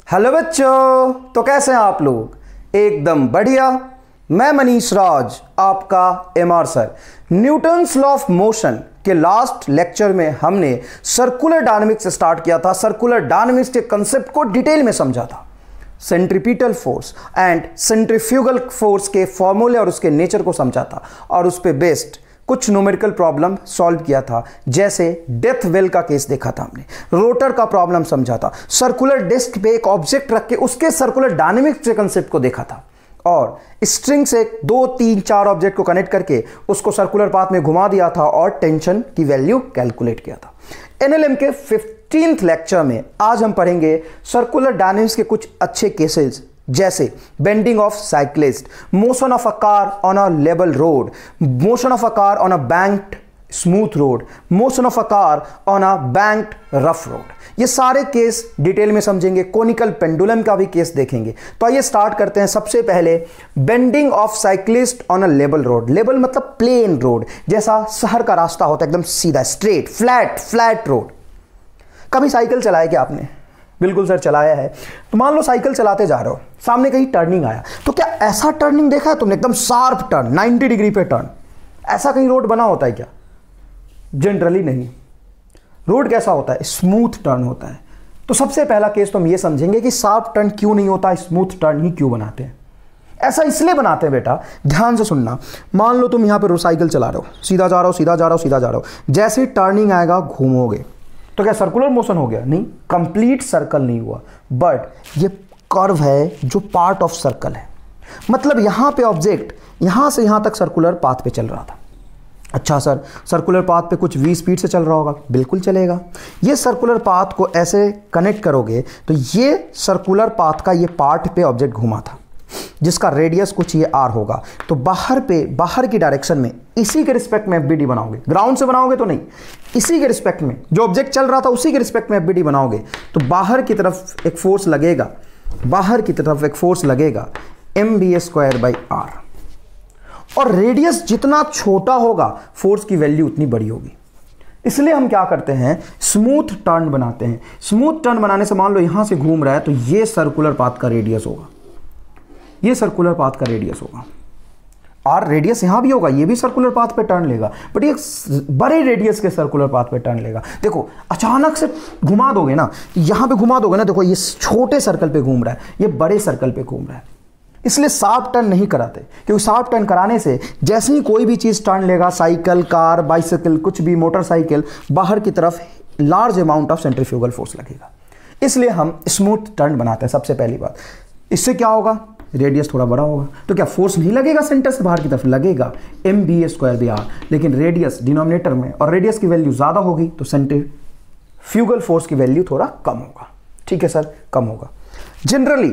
Hello बच्चों, तो कैसे हैं आप लोग? एकदम बढ़िया। मैं मनीष राज, आपका MR sir. Newton's law of motion के लास्ट लेक्चर में हमने सर्कुलर डायनामिक्स स्टार्ट किया था। सर्कुलर डायनामिक्स के कंसेप्ट को डिटेल में समझा था। Centripetal force and centrifugal force के फॉर्मूले और उसके नेचर को समझा था और उस पे बेस्ड कुछ न्यूमेरिकल प्रॉब्लम सॉल्व किया था। जैसे डेथ वेल का केस देखा था हमने, रोटर का प्रॉब्लम समझा था, सर्कुलर डिस्क पे एक ऑब्जेक्ट रख के उसके सर्कुलर डायनामिक्स के कंसेप्ट को देखा था और स्ट्रिंग से 2, 3, 4 ऑब्जेक्ट को कनेक्ट करके उसको सर्कुलर पाथ में घुमा दिया था और टेंशन की वैल्यू कैलकुलेट किया था। एनएलएम के 15th लेक्चर में आज हम पढ़ेंगे सर्कुलर डायनामिक्स के कुछ अच्छे केसेस, जैसे bending of cyclist, motion of a car on a level road, motion of a car on a banked smooth road, motion of a car on a banked rough road. ये सारे case detail में समझेंगे। Conical pendulum का भी case देखेंगे। तो आइए start करते हैं। सबसे पहले bending of cyclist on a level road. Level मतलब प्लेन रोड, जैसा शहर का रास्ता होता है, एकदम सीधा, स्ट्रेट, फ्लैट रोड। कभी साइकिल चलाया क्या आपने? बिल्कुल सर, चलाया है। तो मान लो साइकिल चलाते जा रहे हो, सामने कहीं टर्निंग आया, तो क्या ऐसा टर्निंग देखा है तुमने, एकदम शार्प टर्न, 90 डिग्री पे टर्न? ऐसा कहीं रोड बना होता है क्या? जनरली नहीं। रोड कैसा होता है? स्मूथ टर्न होता है। तो सबसे पहला केस तो हम ये समझेंगे कि शार्प टर्न क्यों नहीं होता, स्मूथ टर्न ही क्यों बनाते हैं। ऐसा इसलिए बनाते हैं बेटा, ध्यान से सुनना। मान लो तुम यहां पर साइकिल चला रहे हो, सीधा जा रहे हो, सीधा जा रहे हो, सीधा जा रहे हो। जैसे टर्निंग आएगा घूमोगे तो क्या सर्कुलर मोशन हो गया? नहीं, कंप्लीट सर्कल नहीं हुआ, बट ये कर्व है जो पार्ट ऑफ सर्कल है। मतलब यहां पे ऑब्जेक्ट यहां से यहां तक सर्कुलर पाथ पे चल रहा था। अच्छा सर, सर्कुलर पाथ पे कुछ v स्पीड से चल रहा होगा? बिल्कुल चलेगा। ये सर्कुलर पाथ को ऐसे कनेक्ट करोगे तो ये सर्कुलर पाथ का ये पार्ट पे ऑब्जेक्ट घूमा था, जिसका रेडियस कुछ ये r होगा। तो बाहर की डायरेक्शन में इसी के रिस्पेक्ट में एफबीडी बनाओगे। ग्राउंड से बनाओगे तो नहीं, इसी के रिस्पेक्ट में जो ऑब्जेक्ट चल रहा था उसी के रिस्पेक्ट में एफबीडी बनाओगे तो बाहर की तरफ एक फोर्स लगेगा, mv²/r। और रेडियस जितना छोटा होगा फोर्स की वैल्यू उतनी बड़ी होगी। इसलिए हम क्या करते हैं, स्मूथ टर्न बनाते हैं। स्मूथ टर्न बनाने से मान लो यहां से घूम रहा है तो ये सर्कुलर पाथ का रेडियस होगा, ये सर्कुलर पाथ का रेडियस होगा। और रेडियस यहां भी होगा, ये भी सर्कुलर पाथ पे टर्न लेगा, बट ये बड़े रेडियस के सर्कुलर पाथ पे टर्न लेगा। देखो अचानक से घुमा दोगे ना, यहां पे घुमा दोगे ना, देखो ये छोटे सर्कल पे घूम रहा है, ये बड़े सर्कल पे घूम रहा है। इसलिए शार्प टर्न नहीं कराते, क्योंकि शार्प टर्न कराने से जैसे ही कोई भी चीज टर्न लेगा, साइकिल, कार, बाइसिकल, कुछ भी, मोटरसाइकिल, बाहर की तरफ large amount of centrifugal force लगेगा। इसलिए हम स्मूथ टर्न बनाते हैं। सबसे पहली बात, इससे क्या होगा, रेडियस थोड़ा बड़ा होगा तो क्या फोर्स नहीं लगेगा सेंटर से बाहर की तरफ? लगेगा, mv²/r। लेकिन रेडियस डिनोमिनेटर में और रेडियस की वैल्यू ज्यादा होगी तो सेंट्रीफ्यूगल फोर्स की वैल्यू थोड़ा कम होगा। ठीक है सर, कम होगा। जनरली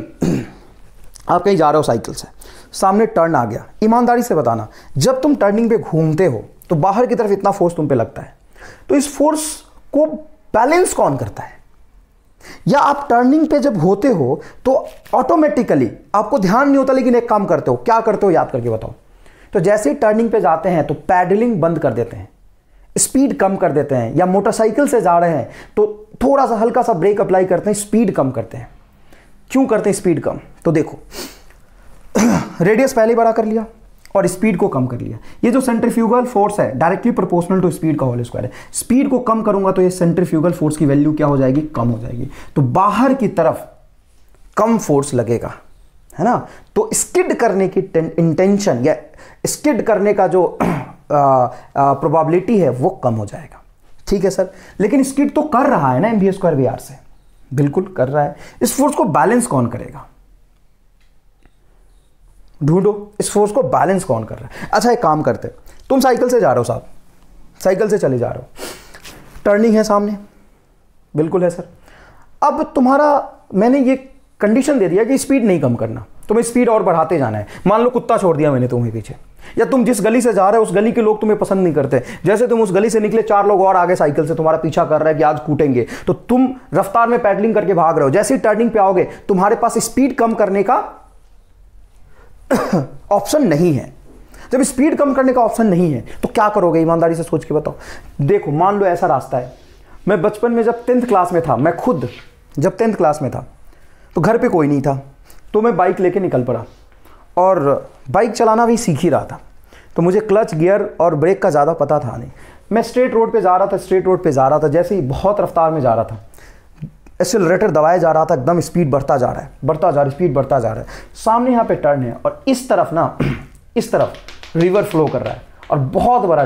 आप कहीं जा रहे हो साइकिल से, सामने टर्न आ गया, ईमानदारी से बताना, जब तुम टर्निंग पे घूमते हो तो बाहर की तरफ इतना फोर्स तुम पे लगता है, तो इस फोर्स को बैलेंस कौन करता है? या आप टर्निंग पे जब होते हो तो ऑटोमेटिकली आपको ध्यान नहीं होता, लेकिन एक काम करते हो। क्या करते हो, याद करके बताओ। तो जैसे ही टर्निंग पे जाते हैं तो पैडलिंग बंद कर देते हैं, स्पीड कम कर देते हैं, या मोटरसाइकिल से जा रहे हैं तो थोड़ा सा हल्का सा ब्रेक अप्लाई करते हैं, स्पीड कम करते हैं। क्यों करते हैं स्पीड कम? तो देखो रेडियस पहले बड़ा कर लिया और स्पीड को कम कर लिया। ये जो सेंट्रीफ्यूगल फोर्स है डायरेक्टली प्रोपोर्शनल टू स्पीड का होल स्क्वायर है। स्पीड को कम करूंगा तो ये सेंट्रीफ्यूगल फोर्स की वैल्यू क्या हो जाएगी, कम हो जाएगी। तो बाहर की तरफ कम फोर्स लगेगा, है ना। तो स्किड करने की इंटेंशन या स्किड करने का जो प्रोबेबिलिटी है वो कम हो जाएगा। ठीक है सर, लेकिन स्किड तो कर रहा है ना mv²/r से, बिल्कुल कर रहा है। इस फोर्स को बैलेंस कौन करेगा? ढूंढो, इस फोर्स को बैलेंस कौन कर रहा है? अच्छा एक काम करते, तुम साइकिल से जा रहे हो साहब, साइकिल से चले जा रहे हो, टर्निंग है सामने, बिल्कुल है सर। अब तुम्हारा, मैंने ये कंडीशन दे दिया कि स्पीड नहीं कम करना, तुम्हें स्पीड और बढ़ाते जाना है। मान लो कुत्ता छोड़ दिया मैंने तुम्हें पीछे, या तुम जिस गली से जा रहे हो उस गली के लोग तुम्हें पसंद नहीं करते। जैसे तुम उस गली से निकले, 4 लोग और आगे साइकिल से तुम्हारा पीछा कर रहे हैं कि आज कूटेंगे, तो तुम रफ्तार में पैडलिंग करके भाग रहे हो। जैसे ही टर्निंग पे आओगे तुम्हारे पास स्पीड कम करने का ऑप्शन नहीं है। जब स्पीड कम करने का ऑप्शन नहीं है तो क्या करोगे, ईमानदारी से सोच के बताओ। देखो मान लो ऐसा रास्ता है, मैं बचपन में जब 10th क्लास में था, मैं खुद जब 10th क्लास में था तो घर पे कोई नहीं था, तो मैं बाइक लेके निकल पड़ा और बाइक चलाना भी सीख ही रहा था। तो मुझे क्लच, गियर और ब्रेक का ज़्यादा पता था नहीं। मैं स्ट्रेट रोड पे जा रहा था, जैसे ही बहुत रफ्तार में जा रहा था, एक्सेलरेटर दबाया जा रहा था, एकदम स्पीड बढ़ता जा रहा है, स्पीड बढ़ता जा रहा है। सामने यहाँ पे टर्न है और इस तरफ ना, इस तरफ रिवर फ्लो कर रहा है और बहुत बड़ा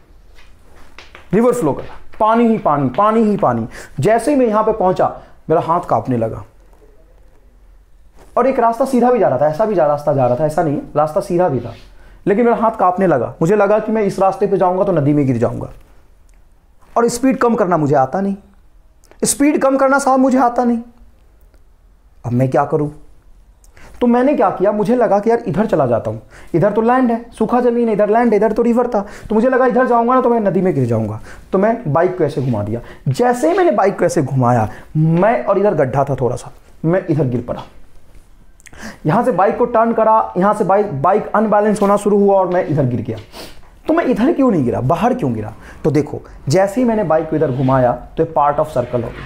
रिवर फ्लो कर रहा है, पानी ही पानी, पानी ही पानी। जैसे ही मैं यहाँ पे पहुंचा मेरा हाथ कांपने लगा और एक रास्ता सीधा भी जा रहा था, ऐसा भी रास्ता जा रहा था, ऐसा नहीं रास्ता सीधा भी था, लेकिन मेरा हाथ कांपने लगा। मुझे लगा कि मैं इस रास्ते पे जाऊंगा तो नदी में गिर जाऊंगा और स्पीड कम करना मुझे आता नहीं, स्पीड कम करना साहब मुझे आता नहीं। अब मैं क्या करूं? तो मैंने क्या किया, मुझे लगा कि यार इधर चला जाता हूं, इधर तो लैंड है, सूखा जमीन है, इधर लैंड है, इधर तो रिवर था। तो मुझे लगा इधर जाऊंगा ना तो मैं नदी में गिर जाऊंगा। तो मैं बाइक को ऐसे घुमा दिया। जैसे ही मैंने बाइक को ऐसे घुमाया, मैं, और इधर गड्ढा था थोड़ा सा, मैं इधर गिर पड़ा। यहां से बाइक को टर्न करा, यहां से बाइक अनबैलेंस होना शुरू हुआ और मैं इधर गिर गया। तो मैं इधर क्यों नहीं गिरा, बाहर क्यों गिरा? तो देखो, जैसे ही मैंने बाइक को इधर घुमाया तो ये पार्ट ऑफ सर्कल हो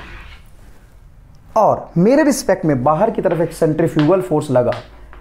गया और मेरे रिस्पेक्ट में बाहर की तरफ एक सेंट्रीफ्यूगल फोर्स लगा,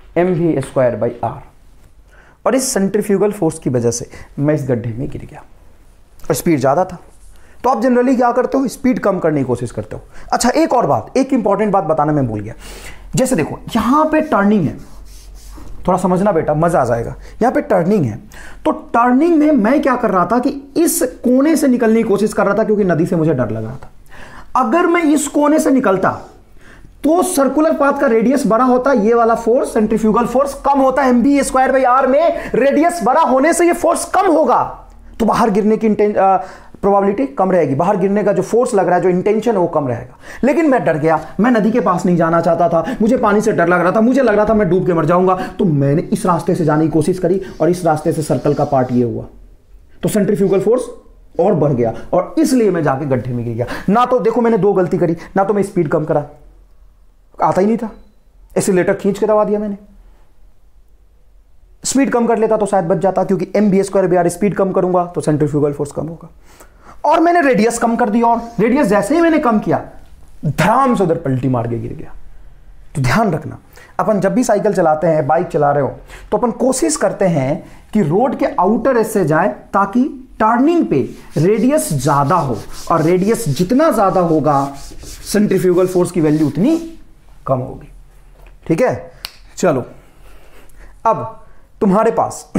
mv²/r, और इस सेंट्रीफ्यूगल फोर्स की वजह से मैं इस गड्ढे में गिर गया और स्पीड ज़्यादा था। तो आप जनरली क्या करते हो, स्पीड कम करने की कोशिश करते हो। अच्छा, एक और बात, एक इंपॉर्टेंट बात बताना मैं भूल गया। जैसे देखो यहां पे टर्निंग है, थोड़ा समझना बेटा, मजा आ जाएगा। यहां पे टर्निंग है, तो टर्निंग में मैं क्या कर रहा था कि इस कोने से निकलने की कोशिश कर रहा था, क्योंकि नदी से मुझे डर लग रहा था। अगर मैं इस कोने से निकलता तो सर्कुलर पाथ का रेडियस बड़ा होता, ये वाला फोर्स, सेंट्रीफ्यूगल फोर्स, कम होता। mv²/r में रेडियस बड़ा होने से ये फोर्स कम होगा, तो बाहर गिरने की प्रोबेबिलिटी कम रहेगी, बाहर गिरने का जो फोर्स लग रहा है, जो इंटेंशन है वो कम रहेगा। लेकिन मैं डर गया, मैं नदी के पास नहीं जाना चाहता था, मुझे पानी से डर लग रहा था, मुझे लग रहा था मैं डूब के मर जाऊंगा। तो मैंने इस रास्ते से जाने की कोशिश करी और इस रास्ते से सर्कल का पार्ट ये हुआ, तो सेंट्रीफ्यूगल फोर्स और बढ़ गया और इसलिए मैं जाके गड्ढे में गिर गया। ना तो देखो मैंने दो गलती करी, ना तो मैं स्पीड कम करा, आता ही नहीं था, एक्सीलरेटर खींच के दबा दिया मैंने। स्पीड कम कर लेता तो शायद बच जाता, क्योंकि mv²/r स्पीड कम करूंगा तो सेंट्रीफ्यूगल फोर्स कम होगा। और मैंने रेडियस कम कर दी, और रेडियस जैसे ही मैंने कम किया, धड़ाम से उधर पलटी मार के गिर गया। तो ध्यान रखना, अपन जब भी साइकिल चलाते हैं, बाइक चला रहे हो, तो अपन कोशिश करते हैं कि रोड के आउटर एज से जाए, ताकि टर्निंग पे रेडियस ज्यादा हो, और रेडियस जितना ज्यादा होगा सेंट्रीफ्यूगल फोर्स की वैल्यू उतनी कम होगी। ठीक है, चलो अब तुम्हारे पास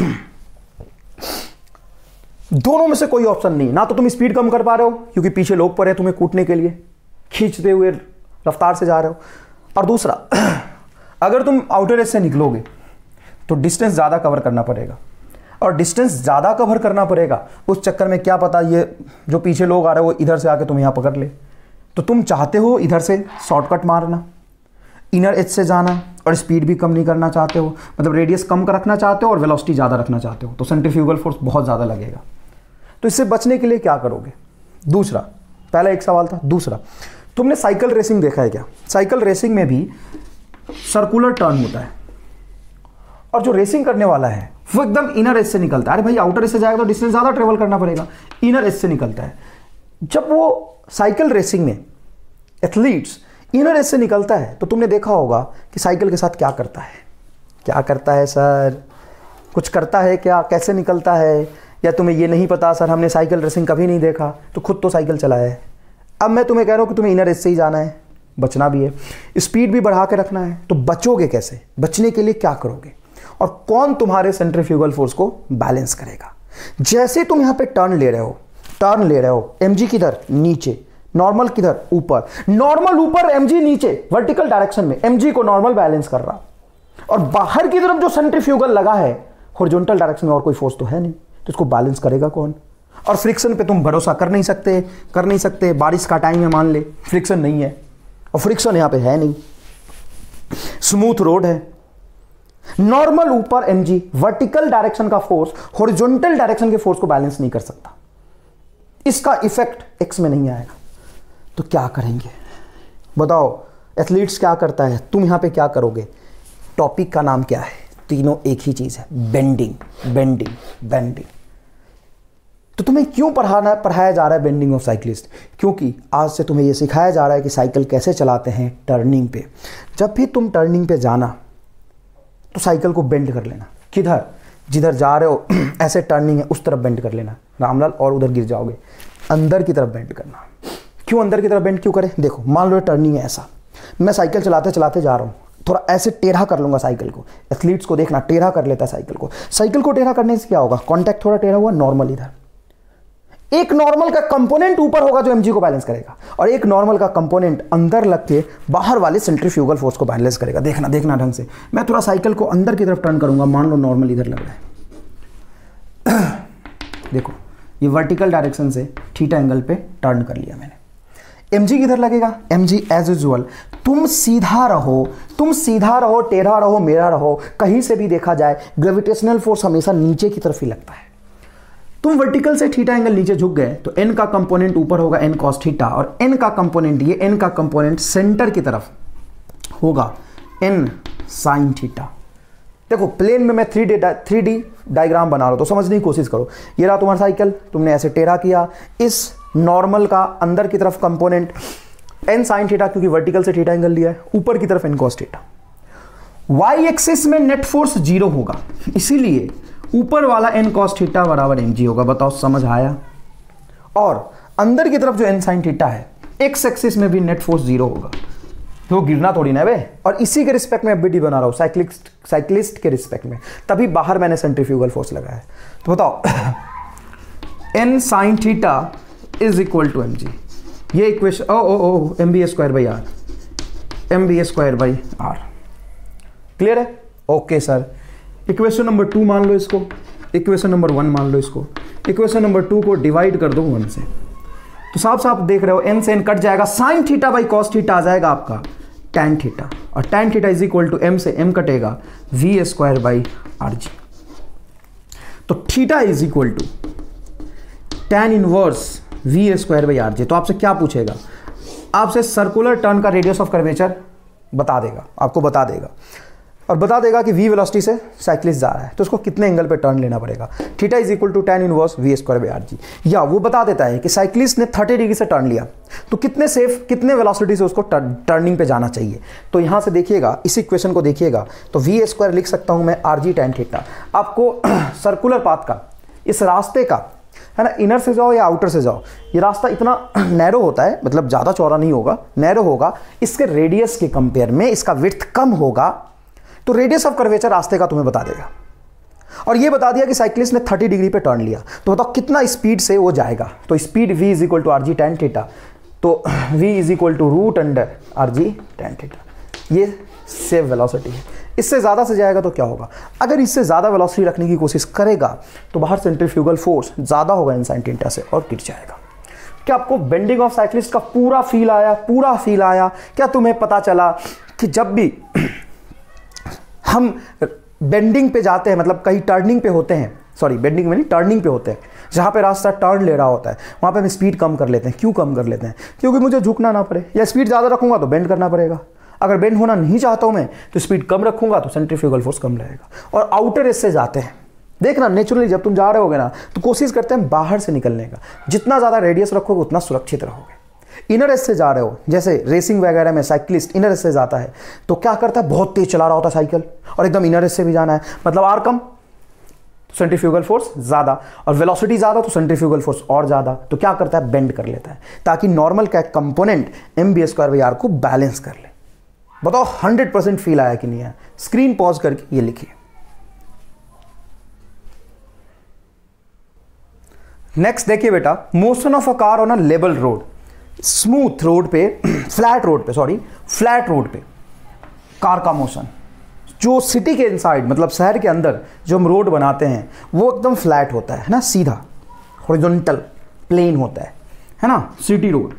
दोनों में से कोई ऑप्शन नहीं, ना तो तुम स्पीड कम कर पा रहे हो क्योंकि पीछे लोग पड़े तुम्हें कूटने के लिए, खींचते हुए रफ्तार से जा रहे हो, और दूसरा अगर तुम आउटर एज से निकलोगे तो डिस्टेंस ज़्यादा कवर करना पड़ेगा, और डिस्टेंस ज़्यादा कवर करना पड़ेगा, उस चक्कर में क्या पता ये जो पीछे लोग आ रहे हो वो इधर से आके तुम यहाँ पकड़ ले। तो तुम चाहते हो इधर से शॉर्टकट मारना, इनर एज से जाना, और स्पीड भी कम नहीं करना चाहते हो, मतलब रेडियस कम रखना चाहते हो और वेलोसिटी ज़्यादा रखना चाहते हो, तो सेंट्रीफ्यूगल फोर्स बहुत ज़्यादा लगेगा। तो इससे बचने के लिए क्या करोगे? दूसरा, पहला एक सवाल था, दूसरा, तुमने साइकिल रेसिंग देखा है क्या? साइकिल रेसिंग में भी सर्कुलर टर्न होता है, और जो रेसिंग करने वाला है वो एकदम इनर एज से निकलता है। अरे भाई आउटर एज से जाएगा तो डिस्टेंस ज़्यादा ट्रेवल करना पड़ेगा, इनर एज से निकलता है। जब वो साइकिल रेसिंग में एथलीट्स इनर एज से निकलता है, तो तुमने देखा होगा कि साइकिल के साथ क्या करता है। क्या करता है सर? कुछ करता है क्या? कैसे निकलता है? या तुम्हें ये नहीं पता सर, हमने साइकिल रेसिंग कभी नहीं देखा, तो खुद तो साइकिल चलाया है। अब मैं तुम्हें कह रहा हूँ कि तुम्हें इनर एज से ही जाना है, बचना भी है, स्पीड भी बढ़ा के रखना है। तो बचोगे कैसे? बचने के लिए क्या करोगे, और कौन तुम्हारे सेंट्रीफ्यूगल फोर्स को बैलेंस करेगा? जैसे तुम यहाँ पे टर्न ले रहे हो, mg किधर? नीचे, नॉर्मल किधर? ऊपर। नॉर्मल ऊपर, mg नीचे, वर्टिकल डायरेक्शन में mg को नॉर्मल बैलेंस कर रहा, और बाहर की तरफ जो सेंट्रीफ्यूगल लगा है हॉरिजॉन्टल डायरेक्शन में, और कोई फोर्स तो है नहीं, तो इसको बैलेंस करेगा कौन? और फ्रिक्शन पे तुम भरोसा कर नहीं सकते। बारिश का टाइम है, मान ले फ्रिक्शन नहीं है, और फ्रिक्शन यहां पे है नहीं, स्मूथ रोड है। नॉर्मल ऊपर mg, वर्टिकल डायरेक्शन का फोर्स हॉरिजॉन्टल डायरेक्शन के फोर्स को बैलेंस नहीं कर सकता, इसका इफेक्ट x में नहीं आएगा। तो क्या करेंगे बताओ? एथलीट्स क्या करता है, तुम यहां पे क्या करोगे? टॉपिक का नाम क्या है? तीनों एक ही चीज है, बेंडिंग। तो तुम्हें क्यों पढ़ाया जा रहा है बेंडिंग ऑफ साइक्लिस्ट? क्योंकि आज से तुम्हें यह सिखाया जा रहा है कि साइकिल कैसे चलाते हैं टर्निंग पे। जब भी तुम टर्निंग पे जाना तो साइकिल को बेंड कर लेना। किधर? जिधर जा रहे हो ऐसे टर्निंग है उस तरफ बेंड कर लेना रामलाल, और उधर गिर जाओगे। अंदर की तरफ बेंड करना। क्यों अंदर की तरफ बेंड क्यों करें? देखो मान लो टर्निंग है ऐसा, मैं साइकिल चलाते चलाते जा रहा हूँ, थोड़ा ऐसे टेढ़ा कर लूंगा साइकिल को। एथलीट्स को देखना टेढ़ा कर लेता है साइकिल को। साइकिल को टेढ़ा करने से क्या होगा? कॉन्टैक्ट थोड़ा टेढ़ा हुआ, नॉर्मल इधर। एक नॉर्मल का कंपोनेंट ऊपर होगा जो mg को बैलेंस करेगा, और एक नॉर्मल का कंपोनेंट अंदर लग के बाहर वाले सेंट्रीफ्यूगल फोर्स को बैलेंस करेगा। देखना देखना ढंग से, मैं थोड़ा साइकिल को अंदर की तरफ टर्न करूंगा, मान लो नॉर्मल इधर लग रहा है। देखो ये वर्टिकल डायरेक्शन से थीटा एंगल पे टर्न कर लिया मैंने। mg किधर लगेगा? mg एज यूजुअल तुम सीधा रहो, तुम सीधा रहो, टेढ़ा रहो, मेरा रहो, कहीं से भी देखा जाए ग्रेविटेशनल फोर्स हमेशा नीचे की तरफ ही लगता है। तुम वर्टिकल से थीटा एंगल नीचे झुक गए तो n का कंपोनेंट ऊपर होगा n cos थीटा, और n का कंपोनेंट, ये n का कंपोनेंट सेंटर की तरफ होगा n sin थीटा। देखो प्लेन में मैं 3D डायग्राम बना रहा हूं तो समझने की कोशिश करो। ये रहा तुम्हारा साइकिल, तुमने ऐसे टेढ़ा किया, इस नॉर्मल का अंदर की तरफ कंपोनेंट n sin थीटा, क्योंकि वर्टिकल से थीटा एंगल लिया है, ऊपर की तरफ n cos theta. y axis में नेट फोर्स 0 होगा, इसीलिए ऊपर वाला n cos थीटा बराबर mg होगा। बताओ समझ आया? और अंदर की तरफ जो n sin थीटा है, x एक्सिस में भी नेट फोर्स 0 होगा, तो गिरना थोड़ी ना बे। और इसी के रिस्पेक्ट में एफबीटी बना रहा हूं, साइक्लिस्ट के रिस्पेक्ट में, तभी बाहर मैंने सेंट्रीफ्यूगल फोर्स लगाया है। तो बताओ n sin theta is equal to mg, ये equation mb square by R, mb square by R. Clear है? Okay sir. इक्वेशन नंबर 2 मान लो इसको, इक्वेशन नंबर 1 मान लो इसको, इक्वेशन नंबर 2 को डिवाइड कर दो 1 से, तो साफ साफ देख रहे हो n से n कट जाएगा, sin theta by cos theta आ जाएगा आपका tan थीटा, और tan theta is equal to m से m कटेगा v square by R G. तो theta is equal to tan inverse v square by R G. तो आपसे क्या पूछेगा? आपसे सर्कुलर टर्न का रेडियस ऑफ कर्वेचर बता देगा, आपको बता देगा, और बता देगा कि v वेलोसिटी से साइक्लिस्ट जा रहा है तो उसको कितने एंगल पे टर्न लेना पड़ेगा। Theta is equal to tan inverse v square by R G. या वो बता देता है कि साइक्लिस्ट ने 30 डिग्री से टर्न लिया तो कितने वेलोसिटी से उसको टर्निंग पे जाना चाहिए। तो यहाँ से देखिएगा, इस इक्वेशन को देखिएगा, तो v स्क्वायर लिख सकता हूँ मैं आर जी tan थीटा। आपको सर्कुलर पाथ का, इस रास्ते का, है ना, इनर से जाओ या आउटर से जाओ, ये रास्ता इतना नैरो होता है, मतलब ज़्यादा चौड़ा नहीं होगा, नैरो होगा। इसके रेडियस के कंपेयर में इसका विड्थ कम होगा, तो रेडियस ऑफ कर्वेचर रास्ते का तुम्हें बता देगा। और ये बता दिया कि साइक्लिस्ट ने 30 डिग्री पे टर्न लिया, तो बताओ कितना स्पीड से वो जाएगा। तो speed v is equal to R G tan theta, तो v is equal to root under R G tan theta. ये सेव वेलोसिटी है। इससे ज़्यादा से जाएगा तो क्या होगा? अगर इससे ज़्यादा वेलोसिटी रखने की कोशिश करेगा तो बाहर सेंट्रीफ्यूगल फोर्स ज़्यादा होगा n sin थीटा से और गिर जाएगा। क्या आपको बेंडिंग ऑफ साइक्लिस्ट का पूरा फील आया? पूरा फील आया? क्या तुम्हें पता चला कि जब भी हम बेंडिंग पे जाते हैं, मतलब कहीं टर्निंग पे होते हैं, सॉरी बेंडिंग में नहीं, टर्निंग पे होते हैं, जहाँ पे रास्ता टर्न ले रहा होता है, वहाँ पे हम स्पीड कम कर लेते हैं। क्यों कम कर लेते हैं? क्योंकि मुझे झुकना ना पड़े, या स्पीड ज़्यादा रखूँगा तो बेंड करना पड़ेगा। अगर बेंड होना नहीं चाहता हूँ मैं तो स्पीड कम रखूँगा तो सेंट्रीफ्यूगल फोर्स कम रहेगा। और आउटर एज से जाते हैं, देखना नेचुरली जब तुम जा रहे होगे ना तो कोशिश करते हैं बाहर से निकलने का, जितना ज़्यादा रेडियस रखोगे उतना सुरक्षित रहोगे। इनर एज से जा रहे हो, जैसे रेसिंग वगैरह में साइक्लिस्ट इनर एज से जाता है तो क्या करता है, बहुत तेज चला रहा होता है साइकिल और एकदम इनर एज से भी जाना है, मतलब आर कम, सेंट्रीफ्यूगल फोर्स ज़्यादा, और वेलोसिटी ज़्यादा तो सेंट्रीफ्यूगल फोर्स और ज़्यादा, तो क्या करता है, बेंड कर लेता है ताकि नॉर्मल का component mb square by R को बैलेंस कर ले। बताओ 100% फील आया कि नहीं आया? स्क्रीन पॉज करके ये लिखिए। नेक्स्ट देखिए बेटा, motion of a car on a level road, smooth road पे, फ्लैट रोड पे कार का मोशन, जो सिटी के इनसाइड मतलब शहर के अंदर जो हम रोड बनाते हैं वो एकदम फ्लैट होता है ना, सीधा हॉरिजॉन्टल प्लेन होता है ना, सिटी रोड।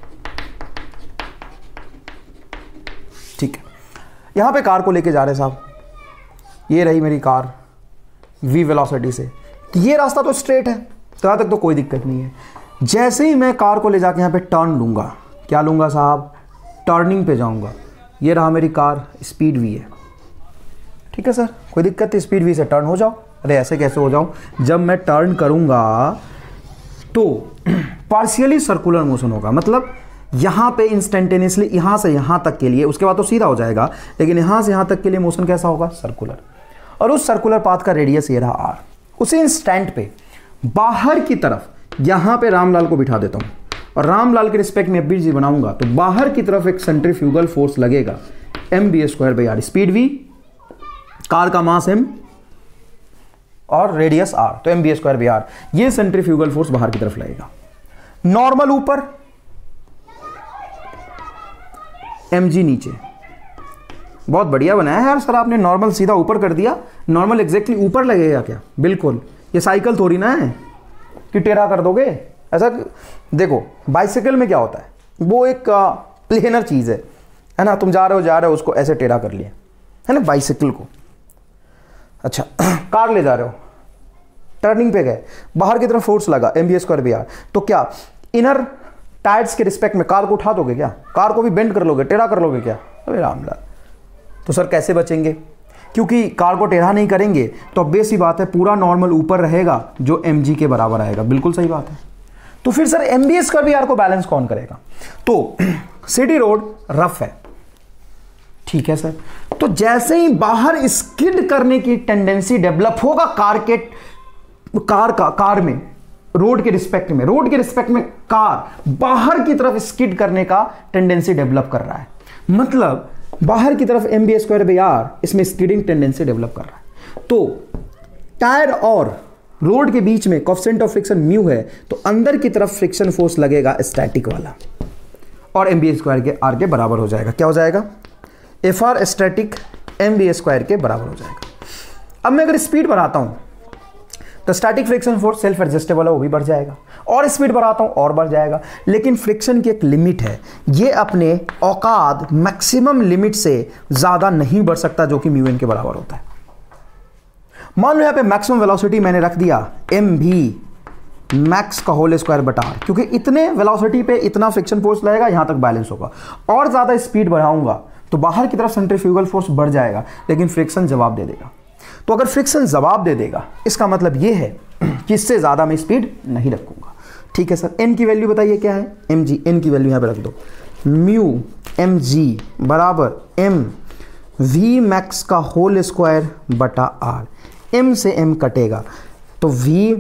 ठीक है, यहां पे कार को लेके जा रहे साहब, ये रही मेरी कार v वेलोसिटी से, ये रास्ता तो स्ट्रेट है, तो यहां तक तो कोई दिक्कत नहीं है। जैसे ही मैं कार को ले जाके यहाँ पे टर्न लूँगा, क्या लूँगा साहब, टर्निंग पे जाऊँगा, ये रहा मेरी कार, स्पीड v है। ठीक है सर, कोई दिक्कत है, स्पीड v से टर्न हो जाओ। अरे ऐसे कैसे हो जाऊँ, जब मैं टर्न करूँगा तो पार्शियली सर्कुलर मोशन होगा, मतलब यहां पे इंस्टेंटेनियसली यहां से यहां तक के लिए, उसके बाद तो सीधा हो जाएगा, लेकिन यहां से यहां तक के लिए मोशन कैसा होगा, सर्कुलर। और उस सर्कुलर पाथ का रेडियस ये रहा आर। उसी इंस्टेंट पे बाहर की तरफ यहां पे रामलाल को बिठा देता हूं और रामलाल के रिस्पेक्ट में एफबीजी बनाऊंगा, तो बाहर की तरफ एक सेंट्रीफ्यूगल फोर्स लगेगा mv²/r। स्पीड v, कार का मास m और रेडियस r, तो mv²/r। ये सेंट्रीफ्यूगल फोर्स बाहर की तरफ लगेगा। नॉर्मल ऊपर, mg नीचे। बहुत बढ़िया बनाया है यार सर आपने, नॉर्मल सीधा ऊपर कर दिया। नॉर्मल एग्जैक्टली ऊपर लगेगा क्या, बिल्कुल। ये साइकिल थोड़ी ना है कि टेढ़ा कर दोगे ऐसा। देखो बाइसिकल में क्या होता है, वो एक प्लेनर चीज है ना, तुम जा रहे हो उसको ऐसे टेढ़ा कर लिया है ना बाइसिकल को। अच्छा कार ले जा रहे हो, टर्निंग पे गए, बाहर की तरफ फोर्स लगा mv²/r, तो क्या इनर टायर्स के रिस्पेक्ट में कार को उठा दोगे क्या, कार को भी बेंड कर लोगे, टेढ़ा कर लोगे क्या, अरे रामलाल। तो सर कैसे बचेंगे, क्योंकि कार को टेढ़ा नहीं करेंगे तो ऑब्वियस सी बात है पूरा नॉर्मल ऊपर रहेगा जो mg के बराबर आएगा। बिल्कुल सही बात है। तो फिर सर mv²/r को बैलेंस कौन करेगा, तो सिटी रोड रफ है, ठीक है सर। तो जैसे ही बाहर स्किड करने की टेंडेंसी डेवलप होगा कार में, रोड के रिस्पेक्ट में कार बाहर की तरफ स्किड करने का टेंडेंसी डेवलप कर रहा है, मतलब बाहर की तरफ mv²/r इसमें स्किडिंग टेंडेंसी डेवलप कर रहा है। तो टायर और रोड के बीच में कोएफिशिएंट ऑफ फ्रिक्शन म्यू है, तो अंदर की तरफ फ्रिक्शन फोर्स लगेगा स्टैटिक वाला, और mv²/r के बराबर हो जाएगा। क्या हो जाएगा, Fr स्टैटिक mv² के बराबर हो जाएगा। अब मैं अगर स्पीड बढ़ाता हूं तो static friction force self adjustable है, वो भी बढ़ जाएगा, और स्पीड बढ़ाता हूं और बढ़ जाएगा। लेकिन फ्रिक्शन की एक लिमिट है, ये अपने औकात मैक्सिमम लिमिट से ज्यादा नहीं बढ़ सकता, जो कि μn के बराबर होता है। मान लो यहां पे मैक्सिमम वेलोसिटी मैंने रख दिया mv मैक्स का होल² क्योंकि इतने वेलोसिटी पे इतना फ्रिक्शन फोर्स लगेगा, यहां तक बैलेंस होगा। और ज्यादा स्पीड बढ़ाऊंगा तो बाहर की तरफ सेंट्रीफ्यूगल फोर्स बढ़ जाएगा, लेकिन फ्रिक्शन जवाब दे देगा। तो अगर फ्रिक्शन जवाब दे देगा, इसका मतलब यह है कि इससे ज्यादा मैं स्पीड नहीं रखूंगा। ठीक है सर, n की वैल्यू बताइए क्या है, mg। n की वैल्यू यहां पे रख दो, म्यू mg बराबर m v मैक्स का होल² m से m कटेगा, तो v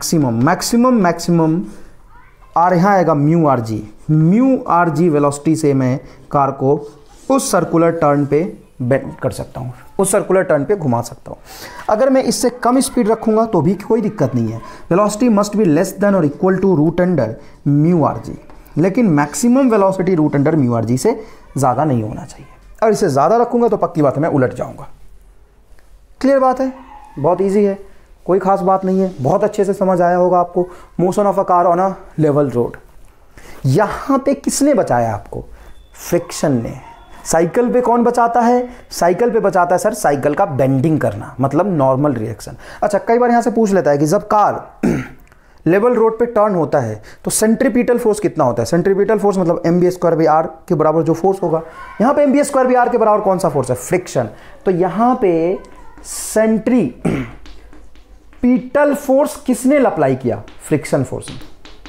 मैक्सिमम और यहां आएगा म्यू आर जी वेलोसिटी से मैं कार को उस सर्कुलर टर्न पे बेंड कर सकता हूँ, उस सर्कुलर टर्न पे घुमा सकता हूँ। अगर मैं इससे कम स्पीड रखूंगा तो भी कोई दिक्कत नहीं है, velocity must be less than और equal to √root under mu are G, लेकिन maximum velocity √root under mu are G से ज़्यादा नहीं होना चाहिए। और इसे ज़्यादा रखूंगा तो पक्की बात है मैं उलट जाऊँगा। क्लियर बात है, बहुत ईजी है, कोई खास बात नहीं है, बहुत अच्छे से समझ आया होगा आपको। Motion of a car on a level road, यहाँ पे किसने बचाया आपको, फ्रिक्शन ने। साइकिल पे कौन बचाता है, साइकिल पे बचाता है सर साइकिल का बेंडिंग करना, मतलब नॉर्मल रिएक्शन। अच्छा, कई बार यहां से पूछ लेता है कि जब कार लेवल रोड पे टर्न होता है तो सेंट्रीपिटल फोर्स कितना होता है। सेंट्रीपिटल फोर्स मतलब mv²/r के बराबर जो फोर्स होगा, यहाँ पे mv²/r के बराबर कौन सा फोर्स है, फ्रिक्शन। तो यहाँ पे सेंट्रीपिटल फोर्स किसने अप्लाई किया, फ्रिक्शन फोर्स ने,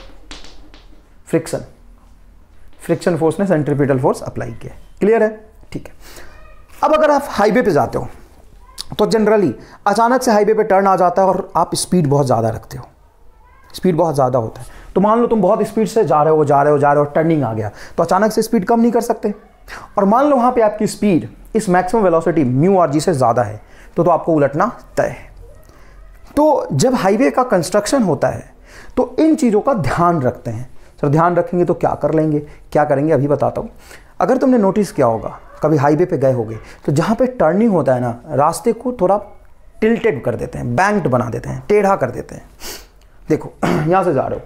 फ्रिक्शन फोर्स ने सेंट्रीपिटल फोर्स अप्लाई किया। क्लियर है, ठीक है। अब अगर आप हाईवे पे जाते हो तो जनरली अचानक से हाईवे पे टर्न आ जाता है और आप स्पीड बहुत ज़्यादा रखते हो, स्पीड बहुत ज़्यादा होता है, तो मान लो तुम बहुत स्पीड से जा रहे हो, टर्निंग आ गया, तो अचानक से स्पीड कम नहीं कर सकते। और मान लो वहाँ पे आपकी स्पीड इस maximum velocity mu are G से ज़्यादा है, तो आपको उलटना तय है। तो जब हाईवे का कंस्ट्रक्शन होता है तो इन चीज़ों का ध्यान रखते हैं। सर ध्यान रखेंगे तो क्या करेंगे अभी बताता हूँ। अगर तुमने नोटिस किया होगा, कभी हाईवे पे गए होगे, तो जहाँ पे टर्निंग होता है ना, रास्ते को थोड़ा टिल्टेड कर देते हैं, बैंक्ड बना देते हैं, टेढ़ा कर देते हैं। देखो यहाँ से जा रहे हो,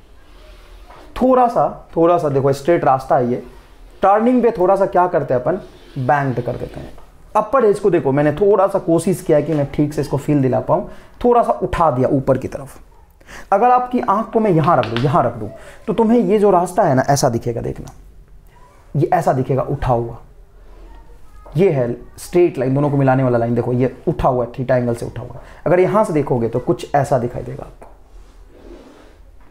थोड़ा सा देखो स्ट्रेट रास्ता है ये, टर्निंग पे थोड़ा सा क्या करते हैं अपन, बैंक्ड कर देते हैं। अपर एज को देखो, मैंने थोड़ा सा कोशिश किया कि मैं ठीक से इसको फील दिला पाऊँ, थोड़ा सा उठा दिया ऊपर की तरफ। अगर आपकी आंख को मैं यहाँ रख दूँ तो तुम्हें ये जो रास्ता है ना ऐसा दिखेगा, देखना ये ऐसा दिखेगा उठा हुआ, ये है स्ट्रेट लाइन, दोनों को मिलाने वाला लाइन, देखो ये उठा हुआ है, थीटा एंगल से उठा हुआ है। अगर यहां से देखोगे तो कुछ ऐसा दिखाई देगा आपको,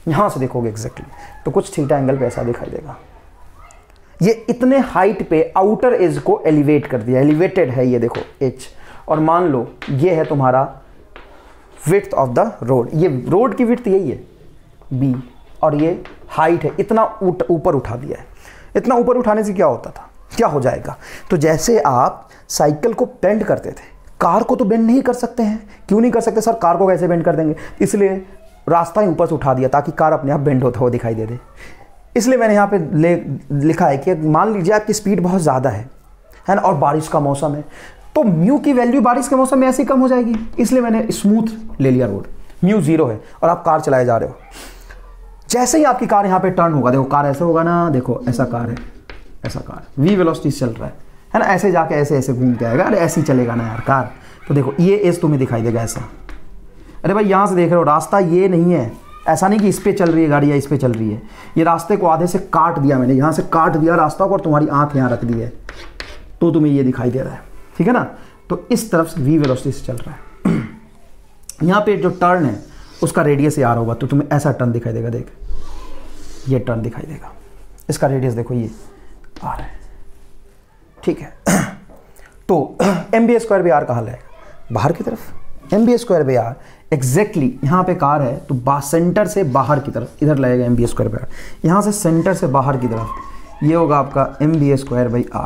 यहाँ से देखोगे एग्जैक्टली तो कुछ थीटा एंगल पे ऐसा दिखाई देगा। ये इतने हाइट पे आउटर एज को एलिवेट कर दिया, एलिवेटेड है ये देखो एच, और मान लो ये है तुम्हारा विड्थ ऑफ द रोड, ये रोड की विड्थ यही है बी, और ये हाइट है, इतना ऊपर उठा दिया है। इतना ऊपर उठाने से क्या होता था, क्या हो जाएगा, तो जैसे आप साइकिल को बेंड करते थे, कार को तो बेंड नहीं कर सकते हैं। क्यों नहीं कर सकते सर, कार को कैसे बेंड कर देंगे, इसलिए रास्ता ही ऊपर से उठा दिया ताकि कार अपने आप बेंड होता हुआ दिखाई दे दे। इसलिए मैंने यहाँ पे लिखा है कि मान लीजिए आपकी स्पीड बहुत ज़्यादा है ना, और बारिश का मौसम है, तो म्यू की वैल्यू बारिश के मौसम में ऐसे ही कम हो जाएगी, इसलिए मैंने स्मूथ ले लिया रोड, म्यू 0 है, और आप कार चलाए जा रहे हो। जैसे ही आपकी कार यहाँ पे टर्न होगा, देखो कार ऐसे होगा ना, देखो ऐसा कार है, ऐसा कार v वेलोसिटी चल रहा है ना, ऐसे जाके ऐसे ऐसे घूम के आएगा, अरे ऐसे ही चलेगा ना यार कार, तो देखो ये एज तुम्हें दिखाई देगा ऐसा। अरे भाई यहाँ से देख रहे हो रास्ता ये नहीं है, ऐसा नहीं कि इस पे चल रही है गाड़ी या इस पे चल रही है, ये रास्ते को आधे से काट दिया मैंने, यहाँ से काट दिया रास्ता को और तुम्हारी आंख यहाँ रख दी है, तो तुम्हें ये दिखाई दे रहा है, ठीक है ना। तो इस तरफ से v वेलोसिटी से चल रहा है। यहाँ पे जो टर्न है उसका रेडियस यार होगा, तो तुम्हें ऐसा टर्न दिखाई देगा, देख ये टर्न दिखाई देगा, इसका रेडियस देखो ये आर है, ठीक है। तो mv²/r कहाँ लगेगा, बाहर की तरफ। mv²/r एग्जैक्टली यहाँ पे कार है तो सेंटर से बाहर की तरफ इधर लगेगा mv²/r, यहाँ से सेंटर से बाहर की तरफ ये होगा आपका mv²/r।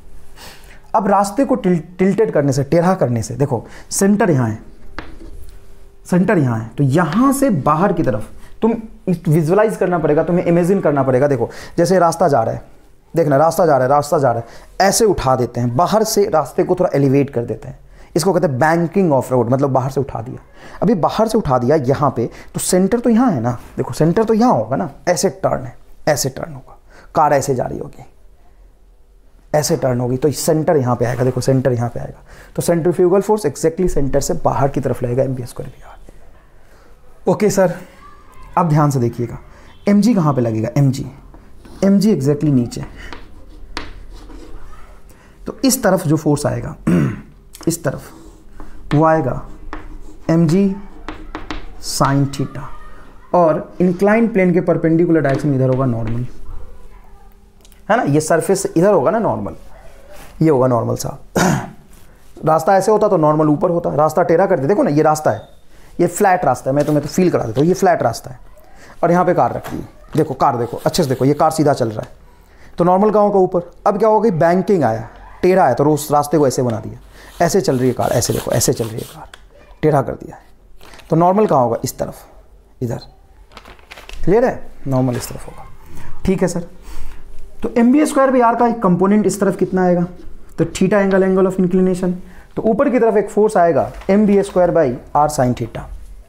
अब रास्ते को टिल्टेड करने से, टेढ़ा करने से, देखो सेंटर यहाँ है, सेंटर यहाँ है, तो यहाँ से बाहर की तरफ तुम विजुअलाइज करना पड़ेगा, तुम्हें इमेजिन करना पड़ेगा। देखो जैसे रास्ता जा रहा है, देखना रास्ता जा रहा है, रास्ता जा रहा है, ऐसे उठा देते हैं, बाहर से रास्ते को थोड़ा एलिवेट कर देते हैं, इसको कहते हैं बैंकिंग ऑफ रोड, मतलब बाहर से उठा दिया। अभी बाहर से उठा दिया यहाँ पे, तो सेंटर तो यहाँ है ना, देखो सेंटर तो यहाँ होगा ना, ऐसे टर्न है, ऐसे टर्न होगा, कार ऐसे जा रही होगी, ऐसे टर्न होगी, तो सेंटर यहाँ पे आएगा, देखो सेंटर यहाँ पे आएगा, तो सेंट्रीफ्यूगल फोर्स एग्जैक्टली सेंटर से बाहर की तरफ लगेगा mv²/r। ओके सर, अब ध्यान से देखिएगा mg कहाँ पे लगेगा, mg एग्जैक्टली नीचे, तो इस तरफ जो फोर्स आएगा इस तरफ वो आएगा mg sin थीटा, और इंक्लाइन प्लेन के परपेंडिकुलर डायरेक्शन इधर होगा नॉर्मल, है ना, ये सरफेस इधर होगा ना नॉर्मल, ये होगा नॉर्मल सा। रास्ता ऐसे होता तो नॉर्मल ऊपर होता, रास्ता टेढ़ा कर दे, देखो ना ये रास्ता है, ये फ्लैट रास्ता है, मैं तुम्हें तो फील करा देता हूँ, ये फ्लैट रास्ता है, और यहाँ पे कार रखी है, देखो कार देखो अच्छे से देखो, ये कार सीधा चल रहा है, तो नॉर्मल कहाँ होगा ऊपर। अब क्या होगा, बैंकिंग आया, टेढ़ा है, तो उस रास्ते को ऐसे बना दिया, ऐसे चल रही है कार, ऐसे देखो ऐसे चल रही है कार, टेढ़ा कर दिया है, तो नॉर्मल कहाँ होगा, इस तरफ, इधर, क्लियर है, नॉर्मल इस तरफ होगा, ठीक है सर। तो mv²/r का एक कंपोनेंट इस तरफ कितना आएगा, तो थीटा एंगल ऑफ इंक्लिनेशन, तो ऊपर की तरफ एक फोर्स आएगा mv²/r sin theta,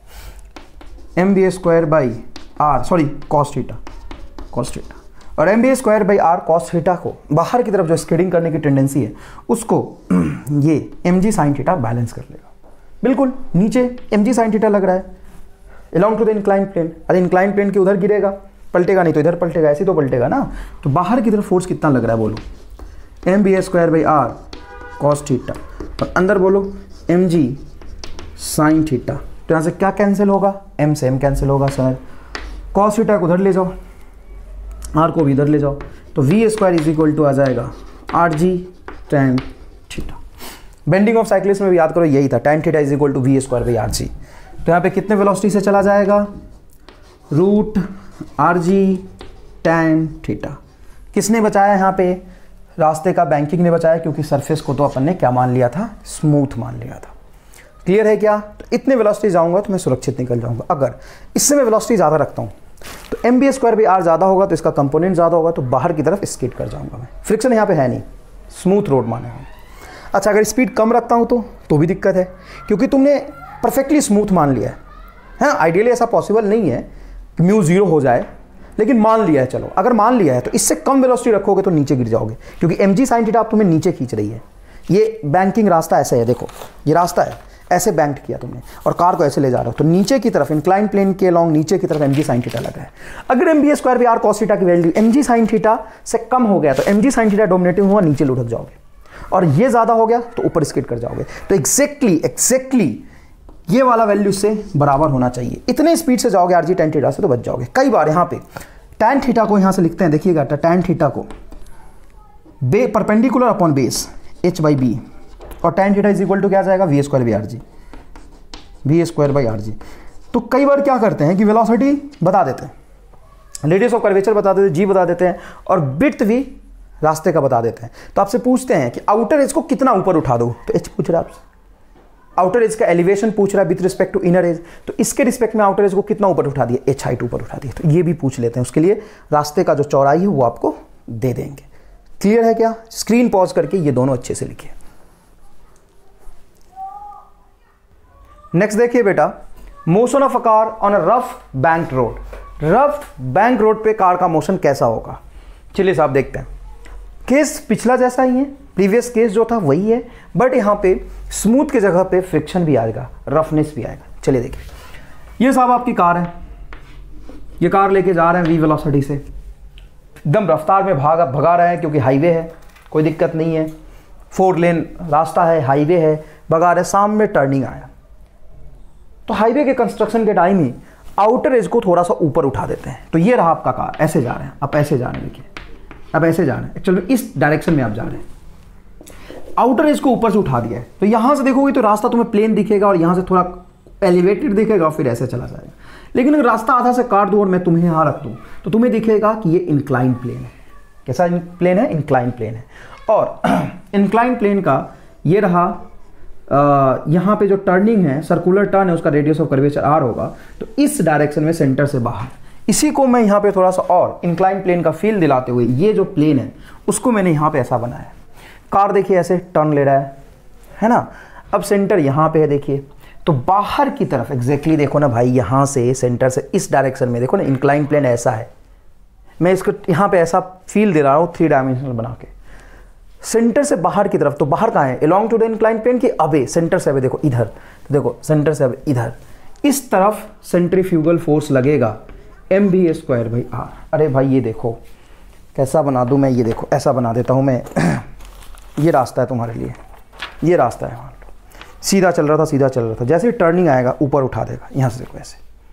mv²/r sorry cos theta, और mv²/r cos थीटा को बाहर की तरफ जो स्केडिंग करने की टेंडेंसी है उसको ये mg sin थीटा बैलेंस कर लेगा। बिल्कुल नीचे mg sin थीटा लग रहा है along to the incline plane, अरे इंक्लाइन प्लेन के उधर गिरेगा, पलटेगा नहीं तो इधर पलटेगा, ऐसे तो पलटेगा ना, तो बाहर की तरफ फोर्स कितना लग रहा है बोलो, mv²/r cos थीटा, और अंदर बोलो mg sin थीटा, तो यहाँ से क्या कैंसिल होगा, m से m कैंसिल होगा सर, cos थीटा को उधर ले जाओ, r को भी इधर ले जाओ, तो v² आ जाएगा rg tan theta. Bending of cyclist में भी याद करो यही था, tan थीटा v²/rg, तो यहाँ पे कितने वेलोसिटी से चला जाएगा, √rg tan थीटा। किसने बचाया यहाँ पे, रास्ते का बैंकिंग ने बचाया, क्योंकि सरफेस को तो अपन ने क्या मान लिया था, स्मूथ मान लिया था। क्लियर है क्या, तो इतने वेलोसिटी जाऊंगा तो मैं सुरक्षित निकल जाऊंगा। अगर इससे मैं वेलोसिटी ज़्यादा रखता हूँ तो mv²/r ज़्यादा होगा, तो इसका कंपोनेंट ज़्यादा होगा, तो बाहर की तरफ स्किड कर जाऊंगा मैं, फ्रिक्शन यहाँ पे है नहीं, स्मूथ रोड माने हैं। अच्छा अगर स्पीड कम रखता हूँ तो भी दिक्कत है, क्योंकि तुमने परफेक्टली स्मूथ मान लिया है, आइडियली ऐसा पॉसिबल नहीं है कि म्यू 0 हो जाए, लेकिन मान लिया है, चलो अगर मान लिया है तो इससे कम वेलोसिटी रखोगे तो नीचे गिर जाओगे, क्योंकि mg sin थीटा आप तुम्हें नीचे खींच रही है। ये बैंकिंग रास्ता ऐसे है, देखो ये रास्ता है, ऐसे बैंक्ड किया तुमने और कार को ऐसे ले जा रहे हो, तो नीचे की तरफ इंक्लाइन प्लेन के लॉन्ग नीचे की तरफ mg sin थीटा लगा है। अगर mv²/r cos थीटा की वैल्यू mg sin थीटा से कम हो गया तो mg sin थीटा डोमिनेटिंग हुआ, नीचे लुढ़क जाओगे, और ये ज़्यादा हो गया तो ऊपर स्किड कर जाओगे। तो एग्जैक्टली ये वाला वैल्यू से बराबर होना चाहिए। इतने स्पीड से जाओगे आरजी tan थीटा से तो बच जाओगे। कई बार यहाँ पे tan थीटा को यहाँ से लिखते हैं, देखिएगा tan थीटा को परपेंडिकुलर अपॉन बेस h/b, और tan theta is equal to क्या जाएगा v square by R G. तो कई बार क्या करते हैं कि वेलोसिटी बता देते हैं, रेडियस ऑफ कर्वेचर बता देते हैं, जी बता देते हैं, और विड्थ भी रास्ते का बता देते हैं। तो आपसे पूछते हैं कि आउटर एज को कितना ऊपर उठा दो, तो एच पूछ रहा है आपसे। आउटर एज का एलिवेशन पूछ रहा है with respect to inner edge, तो इसके रिस्पेक्ट में आउटर एज को कितना ऊपर उठा दिया, एच हाइट ऊपर उठा दिया। तो ये भी पूछ लेते हैं, उसके लिए रास्ते का जो चौड़ाई है वो आपको दे देंगे। क्लियर है क्या? स्क्रीन पॉज करके ये दोनों अच्छे से लिखिए। नेक्स्ट देखिए बेटा, motion of a car on a rough bank road. Rough bank road पे कार का मोशन कैसा होगा, चलिए साहब देखते हैं। केस पिछला जैसा ही है, प्रीवियस केस जो था वही है, बट यहाँ पे स्मूथ की जगह पे फ्रिक्शन भी आएगा, रफनेस भी आएगा। चलिए देखिए, ये साहब आपकी कार है, ये कार लेके जा रहे हैं वी वेलोसिटी से, एकदम रफ्तार में भगा रहे हैं, क्योंकि हाईवे है, कोई दिक्कत नहीं है, 4 लेन रास्ता है, हाईवे है, भगा रहे, सामने टर्निंग आया। तो हाईवे के कंस्ट्रक्शन के टाइम ही आउटर एज को थोड़ा सा ऊपर उठा देते हैं। तो ये रहा आपका कार, ऐसे जा रहे हैं, आप ऐसे जा रहे हैं, देखिए अब ऐसे जा रहे हैं, एक्चुअली इस डायरेक्शन में आप जा रहे हैं, आउटर एज को ऊपर से उठा दिया है। तो यहां से देखोगे तो रास्ता तुम्हें प्लेन दिखेगा और यहां से थोड़ा एलिवेटेड दिखेगा, फिर ऐसे चला जाएगा। लेकिन अगर रास्ता आधा से काट दूं और मैं तुम्हें यहां रख दूं तो तुम्हें दिखेगा कि ये इंक्लाइन प्लेन है। कैसा प्लेन है? इंक्लाइन प्लेन है। और इंक्लाइन प्लेन का ये रहा, यहाँ पे जो टर्निंग है, सर्कुलर टर्न है, उसका रेडियस ऑफ कर्वेचर r होगा। तो इस डायरेक्शन में सेंटर से बाहर, इसी को मैं यहाँ पे थोड़ा सा और इंक्लाइन प्लेन का फील दिलाते हुए ये जो प्लेन है उसको मैंने यहाँ पे ऐसा बनाया। कार देखिए ऐसे टर्न ले रहा है ना। अब सेंटर यहाँ पे है, देखिए तो बाहर की तरफ एग्जैक्टली देखो ना भाई, यहाँ से सेंटर से इस डायरेक्शन में देखो ना, इंक्लाइन प्लेन ऐसा है। मैं इसको यहाँ पे ऐसा फील दे रहा हूँ 3 डायमेंशनल बना के, सेंटर से बाहर की तरफ। तो बाहर कहाँ है? Along to the incline plane के अबे, सेंटर से अबे देखो इधर, तो देखो सेंटर से अबे इधर, इस तरफ सेंट्रीफ्यूगल फोर्स लगेगा mv²/r। अरे भाई ये देखो कैसा बना दूं मैं, ये देखो ऐसा बना देता हूं मैं। ये रास्ता है तुम्हारे लिए, ये रास्ता है, मान लो सीधा चल रहा था, जैसे टर्निंग आएगा ऊपर उठा देगा, यहाँ से देखो ऐसे,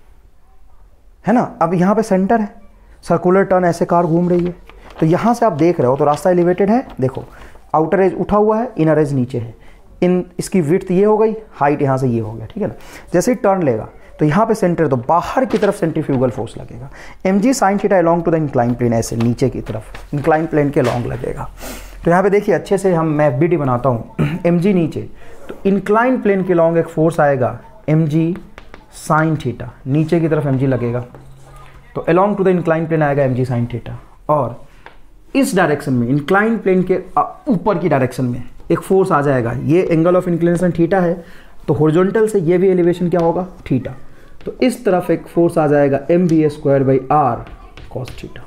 है ना। अब यहाँ पे सेंटर है, सर्कुलर टर्न, ऐसे कार घूम रही है। तो यहाँ से आप देख रहे हो तो रास्ता एलिवेटेड है, देखो आउटर एज उठा हुआ है, इनर एज नीचे है। इसकी विड्थ ये हो गई, हाइट यहाँ से ये हो गया, ठीक है ना। जैसे ही टर्न लेगा तो यहाँ पे सेंटर, तो बाहर की तरफ सेंट्रीफ्यूगल फोर्स लगेगा mg sin theta along to the incline plane, ऐसे नीचे की तरफ इंक्लाइन प्लेन के लॉन्ग लगेगा। तो यहाँ पे देखिए अच्छे से मैं FBD बनाता हूँ, mg नीचे, तो इंक्लाइन प्लेन के लॉन्ग एक फोर्स आएगा mg sin थीटा, नीचे की तरफ mg लगेगा, तो along to the incline plane आएगा mg sin थीटा। और इस डायरेक्शन में इंक्लाइन प्लेन के ऊपर की डायरेक्शन में एक फोर्स आ जाएगा, ये एंगल ऑफ इंक्लिनेशन थीटा है, तो हॉरिजॉन्टल से ये भी एलिवेशन क्या होगा? थीटा। तो इस तरफ एक फोर्स आ जाएगा mv²/r cos theta.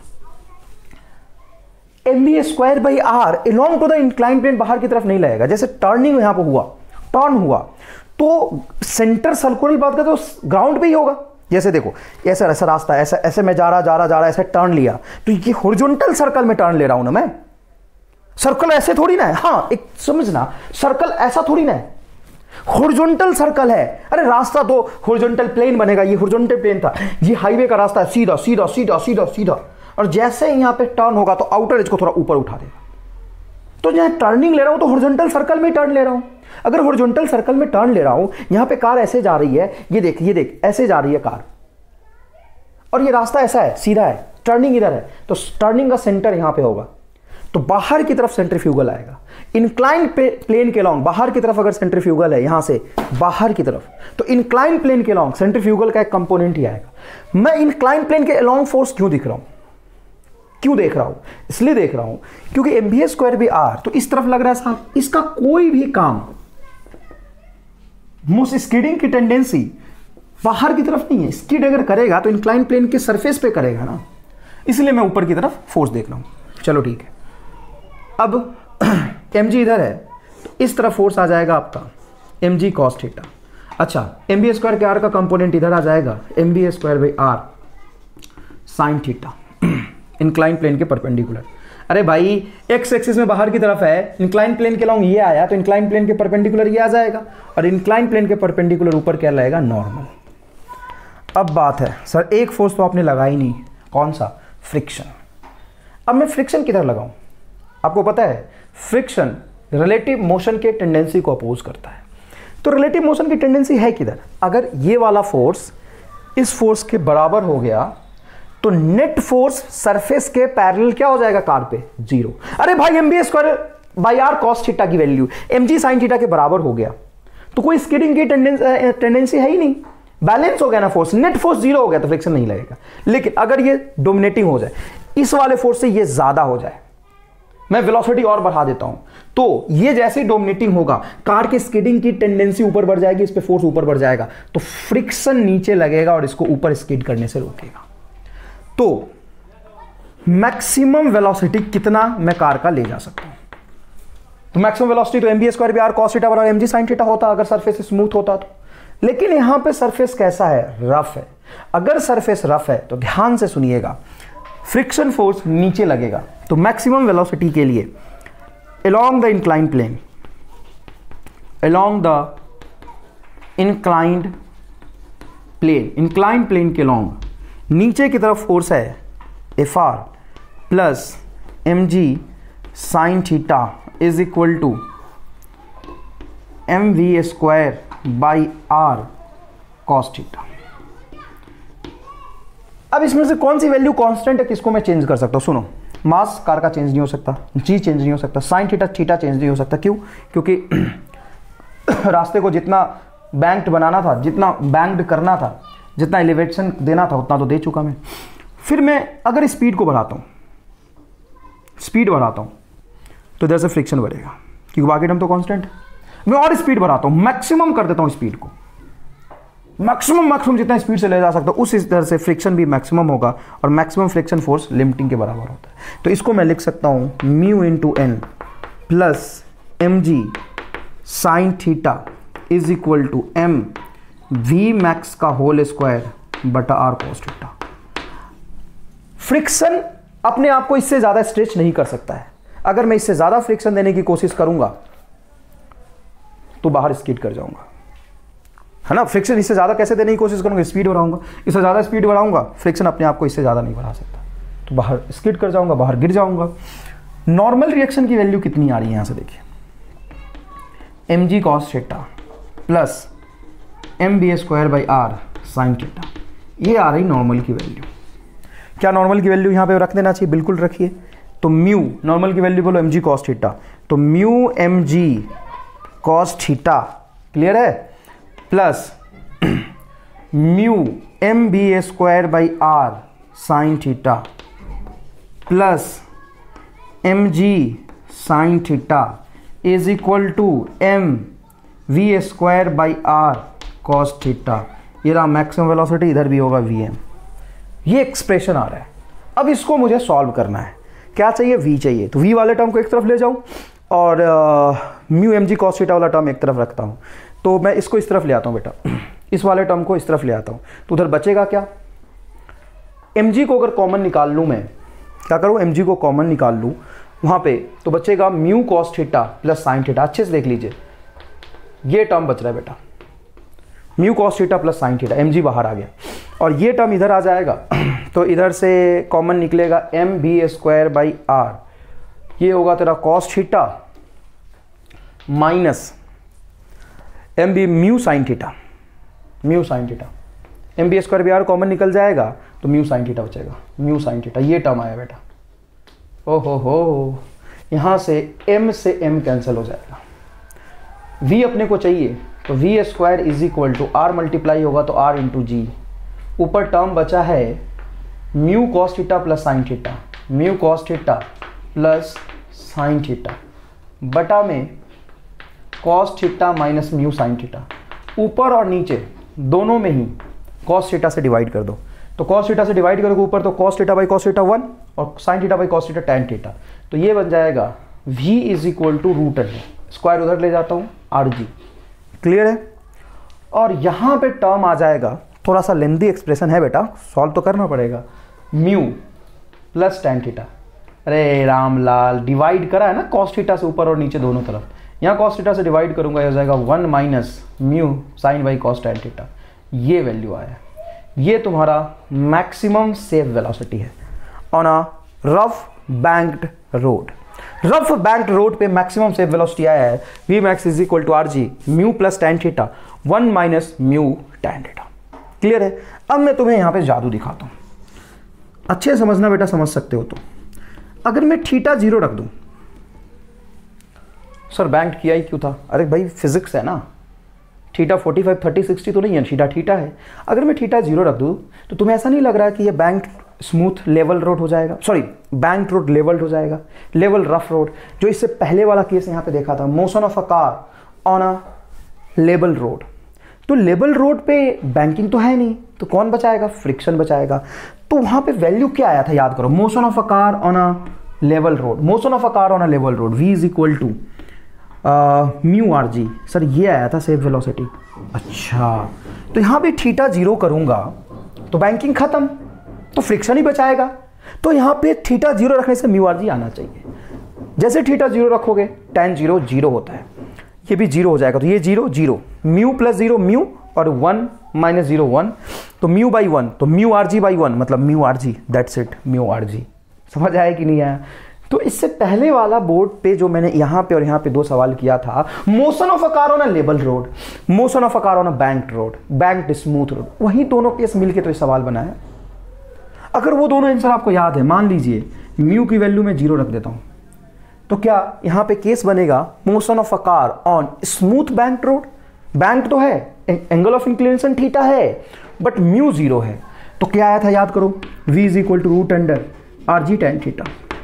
mv²/r along to the incline plane बाहर की तरफ नहीं लगेगा। जैसे टर्निंग यहां पर हुआ, टर्न हुआ, तो सेंटर सर्कुलर बात का तो ग्राउंड पे ही होगा। जैसे देखो ऐसा ऐसा रास्ता, ऐसा ऐसे मैं जा रहा ऐसे टर्न लिया, तो ये हॉरिजॉन्टल सर्कल में टर्न ले रहा हूं ना मैं। सर्कल ऐसे थोड़ी ना है, हाँ एक समझना, सर्कल ऐसा थोड़ी ना है, हॉरिजॉन्टल सर्कल है। अरे रास्ता तो हॉरिजॉन्टल प्लेन बनेगा, ये हॉरिजॉन्टल प्लेन था, ये हाईवे का रास्ता है, सीधा सीधा सीधा सीधा सीधा। और जैसे ही यहाँ पे टर्न होगा तो आउटर एज को थोड़ा ऊपर उठा देगा। तो यहाँ टर्निंग ले रहा हूं तो हॉरिजॉन्टल सर्कल में टर्न ले रहा हूं। अगर हॉरिजॉन्टल सर्कल में टर्न ले रहा हूं, यहाँ पे कार ऐसे जा रही है, ये देख ऐसे जा रही है कार, और ये रास्ता ऐसा है, सीधा है, टर्निंग इधर है, तो टर्निंग का सेंटर यहाँ पे होगा, तो बाहर की तरफ सेंट्रीफ्यूगल आएगा। इंक्लाइन प्लेन के लॉन्ग बाहर की तरफ अगर सेंट्रीफ्यूगल है, यहां से बाहर की तरफ, तो इंक्लाइन प्लेन के लॉन्ग सेंट्रीफ्यूगल का एक कंपोनेंट ही आएगा। मैं इंक्लाइन प्लेन के लॉन्ग फोर्स क्यों दिख रहा हूं, क्यों देख रहा हूं? इसलिए देख रहा हूं क्योंकि mv²/r तो इस तरफ लग रहा है साहब, इसका कोई भी काम, स्किडिंग की टेंडेंसी बाहर की तरफ नहीं है। स्किड अगर करेगा तो इंक्लाइन प्लेन के सरफेस पे करेगा ना, इसलिए मैं ऊपर की तरफ फोर्स देख रहा हूं। चलो ठीक है, अब mg इधर है, तो इस तरफ फोर्स आ जाएगा आपका mg cos थीटा। अच्छा, mv²/r का कंपोनेंट इधर आ जाएगा, mv²/r sin theta, incline plane के परपेंडिकुलर। अरे भाई एक्स एक्सिस में बाहर की तरफ है, इंक्लाइन प्लेन के लॉन्ग ये आया तो इंक्लाइन प्लेन के परपेंडिकुलर ये आ जाएगा, और इंक्लाइन प्लेन के परपेंडिकुलर ऊपर क्या लगेगा, नॉर्मल। अब बात है सर एक फोर्स तो आपने लगा ही नहीं, कौन सा, फ्रिक्शन। अब मैं फ्रिक्शन किधर लगाऊं? आपको पता है फ्रिक्शन रिलेटिव मोशन के टेंडेंसी को अपोज करता है। तो रिलेटिव मोशन की टेंडेंसी है किधर? अगर ये वाला फोर्स इस फोर्स के बराबर हो गया तो नेट फोर्स सरफेस के पैरेलल क्या हो जाएगा, कार पे, जीरो। अरे भाई mb square by R cos theta की वैल्यू mg साइन थीटा के बराबर हो गया तो कोई स्किडिंग की टेंडेंसी है ही नहीं, बैलेंस हो गया ना फोर्स, नेट फोर्स जीरो हो गया तो फ्रिक्शन नहीं लगेगा। लेकिन अगर ये डोमिनेटिंग हो जाए, इस वाले फोर्स से ये ज्यादा हो जाए, मैं वेलोसिटी और बढ़ा देता हूं, तो ये जैसे डोमिनेटिंग होगा कार की स्किडिंग की टेंडेंसी ऊपर बढ़ जाएगी, इस पे फोर्स ऊपर बढ़ जाएगा तो फ्रिक्शन नीचे लगेगा और इसको ऊपर स्किड करने से रोकेगा। तो मैक्सिमम वेलोसिटी कितना मैं कार का ले जा सकता हूं? तो मैक्सिमम वेलोसिटी तो mb square by are cos theta बराबर mg साइन थीटा होता अगर सरफेस स्मूथ होता तो। लेकिन यहां पे सरफेस कैसा है, रफ है। अगर सरफेस रफ है तो ध्यान से सुनिएगा, फ्रिक्शन फोर्स नीचे लगेगा। तो मैक्सिमम वेलोसिटी के लिए along the inclined plane, along the inclined plane के along नीचे की तरफ फोर्स है Fr plus mg sine theta is equal to mv square by R cos theta. अब इसमें से कौन सी वैल्यू कांस्टेंट है, किसको मैं चेंज कर सकता हूं? सुनो, मास कार का चेंज नहीं हो सकता, जी चेंज नहीं हो सकता, साइन थीटा थीटा चेंज नहीं हो सकता। क्यों? क्योंकि रास्ते को जितना बैंक्ड बनाना था, जितना बैंक्ड करना था, जितना एलिवेशन देना था उतना तो दे चुका मैं। फिर मैं अगर स्पीड को बढ़ाता हूं, स्पीड बढ़ाता हूं तो इधर से फ्रिक्शन बढ़ेगा क्योंकि बाकी टर्म तो कांस्टेंट है। मैं और स्पीड बढ़ाता हूं, मैक्सिमम कर देता हूं स्पीड को, मैक्सिमम जितना स्पीड से ले जा सकता हूं उस तरह से फ्रिक्शन भी मैक्सिमम होगा और मैक्सिमम फ्रिक्शन फोर्स लिमिटिंग के बराबर होता है। तो इसको मैं लिख सकता हूं mu into N plus M ji sine theta is equal to M V max का होल स्क्वायर बटा आर कॉस थीटा। फ्रिक्शन अपने आप को इससे ज्यादा स्ट्रेच नहीं कर सकता है। अगर मैं इससे ज्यादा फ्रिक्शन देने की कोशिश करूंगा तो बाहर स्किड कर जाऊंगा, है ना। फ्रिक्शन इससे ज्यादा कैसे देने की कोशिश करूंगा, स्पीड बढ़ाऊंगा, इससे ज्यादा स्पीड बढ़ाऊंगा, फ्रिक्शन अपने आप को इससे ज्यादा नहीं बढ़ा सकता, तो बाहर स्किड कर जाऊंगा, बाहर गिर जाऊंगा। नॉर्मल रिएक्शन की वैल्यू कितनी आ रही है यहां से देखिए, mg cos theta plus mb square by are sine theta, ये आ रही नॉर्मल की वैल्यू। क्या नॉर्मल की वैल्यू यहां पे रख देना चाहिए? बिल्कुल रखिए। तो म्यू नॉर्मल की वैल्यू बोलो mg cos थीटा, तो mu mg cos theta, clear है, plus mu mb square by are sine theta plus mg sine theta is equal to M V square by R cos theta. ये रहा maximum velocity, इधर भी होगा vm। ये expression आ रहा है। अब इसको मुझे सॉल्व करना है। क्या चाहिए? v चाहिए। तो v वाले टर्म को एक तरफ ले जाऊं और म्यू mg cos थीटा वाला टर्म एक तरफ रखता हूं। तो मैं इसको इस तरफ ले आता हूं बेटा, इस वाले टर्म को इस तरफ ले आता हूं, तो उधर बचेगा क्या? mg को अगर कॉमन निकाल लूं, मैं क्या करूं, mg को कॉमन निकाल लूं वहां पे, तो बचेगा mu cos theta plus sine theta. अच्छे से देख लीजिए, ये टर्म बच रहा है बेटा, mu cos theta plus sine theta, mg बाहर आ गया और ये टर्म इधर आ जाएगा तो इधर से कॉमन निकलेगा M B square by R, ये होगा तेरा cos theta minus M B mu sine theta, mu sine theta, M B square by R common निकल जाएगा तो म्यू साइन थीटा बचेगा, म्यू साइन थीटा, ये टर्म आया बेटा। ओहो हो, यहां से m से m कैंसिल हो जाएगा, v अपने को चाहिए तो V square is equal to R multiply होगा तो r इंटू जी, ऊपर टर्म बचा है mu cos theta plus sine theta, mu cos theta plus sine theta बटा में cos theta minus mu sine theta, ऊपर और नीचे दोनों में ही cos थीटा से डिवाइड कर दो, तो cos थीटा से डिवाइड करोगे ऊपर तो cos theta by cos theta 1 और sin theta by cos theta tan theta, तो ये बन जाएगा v is equal to root N, square उधर ले जाता हूँ आर जी, क्लियर है। और यहाँ पे टर्म आ जाएगा, थोड़ा सा लेंदी एक्सप्रेशन है बेटा, सॉल्व तो करना पड़ेगा, म्यू प्लस tan थीटा अरे रामलाल, डिवाइड करा है ना कॉस थीटा से ऊपर और नीचे दोनों तरफ, यहाँ कॉस थीटा से डिवाइड करूंगा, ये हो जाएगा 1 minus mu sine by cos tan theta. ये वैल्यू आया, ये तुम्हारा मैक्सिमम सेफ वेलोसिटी है on a rough banked road. Rough banked road पे मैक्सिमम सेफ वेलोसिटी आया है V max is equal to are G mu plus tan theta 1 minus mu tan theta. Clear है? अब मैं तुम्हें यहाँ पे जादू दिखाता हूँ, अच्छे समझना बेटा, समझ सकते हो तो। अगर मैं थीटा 0 रख दूं, सर बैंक किया ही क्यों था? अरे भाई फिजिक्स है ना, थीटा 45 30 60 तो नहीं है, थीटा थीटा है। अगर मैं थीटा 0 रख दूं तो तुम्हें ऐसा नहीं लग रहा कि ये बैंक स्मूथ लेवल रोड हो जाएगा, सॉरी बैंक रोड लेवल्ड हो जाएगा, लेवल रफ रोड, जो इससे पहले वाला केस यहाँ पे देखा था, motion of a car on a level road. तो लेवल रोड पे बैंकिंग तो है नहीं, तो कौन बचाएगा? फ्रिक्शन बचाएगा। तो वहां पे वैल्यू क्या आया था, याद करो, motion of a car on a level road, motion of a car on a level road v is equal to mu are g. Sir ये आया था सेफ वेलोसिटी। अच्छा, तो यहाँ पे थीटा 0 करूंगा तो बैंकिंग खत्म, तो फ्रिक्शन ही बचाएगा। तो यहाँ पे थीटा 0 रखने से म्यू आर जी आना चाहिए। जैसे थीटा 0 रखोगे tan 0 0 होता है, ये भी 0 हो जाएगा, तो ये 0 0, म्यू प्लस 0 म्यू और 1 माइनस 0 1, तो म्यू बाई 1, तो म्यू आर जी बाई 1 मतलब mu are g, that's it, mu are g. समझ आया कि नहीं आया? तो इससे पहले वाला बोर्ड पे जो मैंने यहाँ पे और यहाँ पे 2 सवाल किया था, motion of a car on a level road, motion of a car on a banked road, banked smooth road, वही दोनों केस मिलके तो ये सवाल बना है। अगर वो दोनों आंसर आपको याद है, मान लीजिए म्यू की वैल्यू में 0 रख देता हूँ, तो क्या यहाँ पे केस बनेगा motion of a car on smooth banked road? Bank तो है, एंगल ऑफ इंक्लिनेशन थीटा है, बट म्यू 0 है, तो क्या आया था याद करो, v is equal to root under R G tan theta,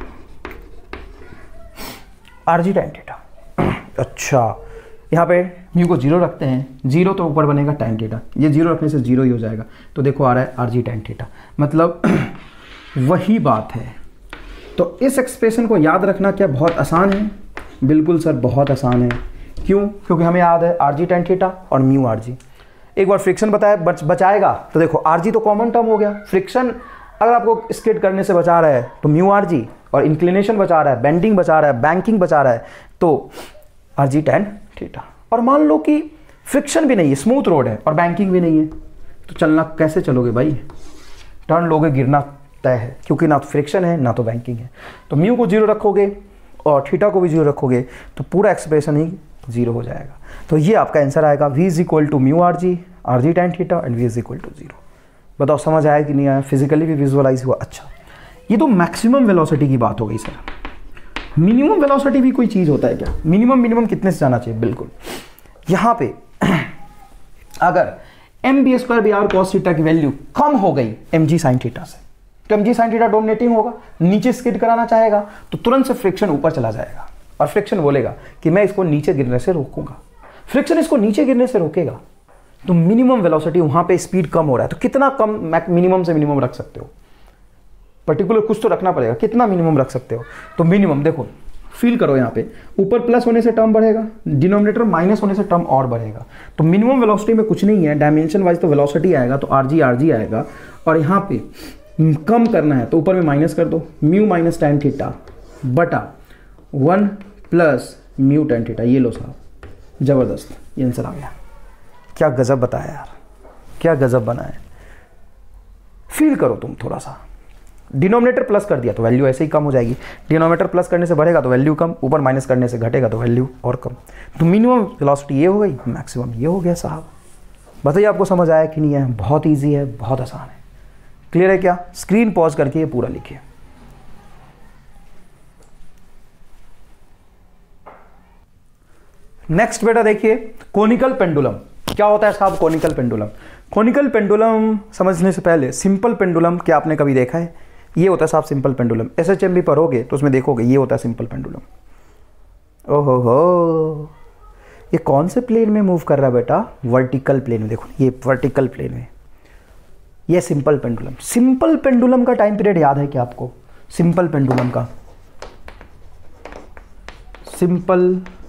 r ji tan theta. अच्छा, यहाँ पे म्यू को 0 रखते हैं, 0 तो ऊपर बनेगा tan थीटा, ये 0 रखने से 0 ही हो जाएगा, तो देखो आ रहा है आर जी tan थीटा, मतलब वही बात है। तो इस एक्सप्रेशन को याद रखना क्या बहुत आसान है? बिल्कुल सर, बहुत आसान है। क्यों? क्योंकि हमें याद है आर जी tan थीटा और म्यू आर जी। एक बार फ्रिक्शन बचाएगा तो देखो आर जी तो कॉमन टर्म हो गया, फ्रिक्शन अगर आपको स्किड करने से बचा रहा है तो म्यू आर जी, और इंक्लिनेशन बचा रहा है, बेंडिंग बचा रहा है, बैंकिंग बचा रहा है, तो आर जी tan थीटा। और मान लो कि फ्रिक्शन भी नहीं है, स्मूथ रोड है और बैंकिंग भी नहीं है, तो चलना कैसे चलोगे भाई? टर्न लोगे, गिरना तय है, क्योंकि ना तो फ्रिक्शन है ना तो बैंकिंग है। तो म्यू को 0 रखोगे और थीटा को भी 0 रखोगे तो पूरा एक्सप्रेशन ही 0 हो जाएगा। तो ये आपका आंसर आएगा v is equal to mu R G tan theta and v is equal to 0। बताओ समझ आया कि नहीं आया? फिजिकली भी विजुअलाइज हुआ? अच्छा, ये तो मैक्सिमम वेलोसिटी की बात हो गई सर। मिनिमम वेलोसिटी भी कोई चीज़ होता है क्या? मिनिमम कितने से जाना चाहिए? बिल्कुल, यहाँ पे अगर m B square by are cos theta की वैल्यू कम हो गई एम जी साइन थीटा से, तो एम जी साइन थीटा डोमिनेटिंग होगा, नीचे स्किड कराना चाहेगा तो तुरंत से फ्रिक्शन ऊपर चला जाएगा, और फ्रिक्शन बोलेगा कि मैं इसको नीचे गिरने से रोकूंगा, फ्रिक्शन इसको नीचे गिरने से रोकेगा। तो मिनिमम वेलोसिटी वहां पे स्पीड कम हो रहा है, तो कितना कम मिनिमम से मिनिमम रख सकते हो? पर्टिकुलर कुछ तो रखना पड़ेगा, कितना मिनिमम रख सकते हो? तो मिनिमम देखो, फील करो, यहाँ पे ऊपर प्लस होने से टर्म बढ़ेगा, डिनोमिनेटर माइनस होने से टर्म और बढ़ेगा। तो मिनिमम वेलोसिटी में कुछ नहीं है, डायमेंशन वाइज तो वेलोसिटी आएगा, तो आर जी आएगा, और यहाँ पे कम करना है तो ऊपर में माइनस कर दो, म्यू माइनस tan थीटा बटा 1 प्लस म्यू tan थीटा। ये लो साहब, जबरदस्त, ये आंसर आ गया। क्या गजब बताया यार, क्या गजब बना है। फील करो तुम थोड़ा सा, डिनोमिनेटर प्लस कर दिया तो वैल्यू ऐसे ही कम हो जाएगी, डिनोमिनेटर प्लस करने से बढ़ेगा तो वैल्यू कम, ऊपर माइनस करने से घटेगा तो वैल्यू और कम। तो मिनिमम वेलोसिटी ये हो गई, मैक्सिमम ये हो गया साहब। बताइए आपको समझ आया कि नहीं है? बहुत ईजी है, बहुत आसान है। क्लियर है क्या? स्क्रीन पॉज करके ये पूरा लिखिए। नेक्स्ट बेटा देखिए, कोनिकल पेंडुलम क्या होता है साहब? कोनिकल पेंडुलम, कोनिकल पेंडुलम समझने से पहले सिंपल पेंडुलम क्या आपने कभी देखा है? ये होता है साहब सिंपल पेंडुलम। एसएचएमबी पढ़ोगे तो उसमें देखोगे ये होता है सिंपल पेंडुलम। ओहो हो, ये कौन से प्लेन में मूव कर रहा है बेटा? वर्टिकल प्लेन में। देखो ये वर्टिकल प्लेन में, ये सिंपल पेंडुलम। सिंपल पेंडुलम का टाइम पीरियड याद है क्या आपको? सिंपल पेंडुलम का, सिंपल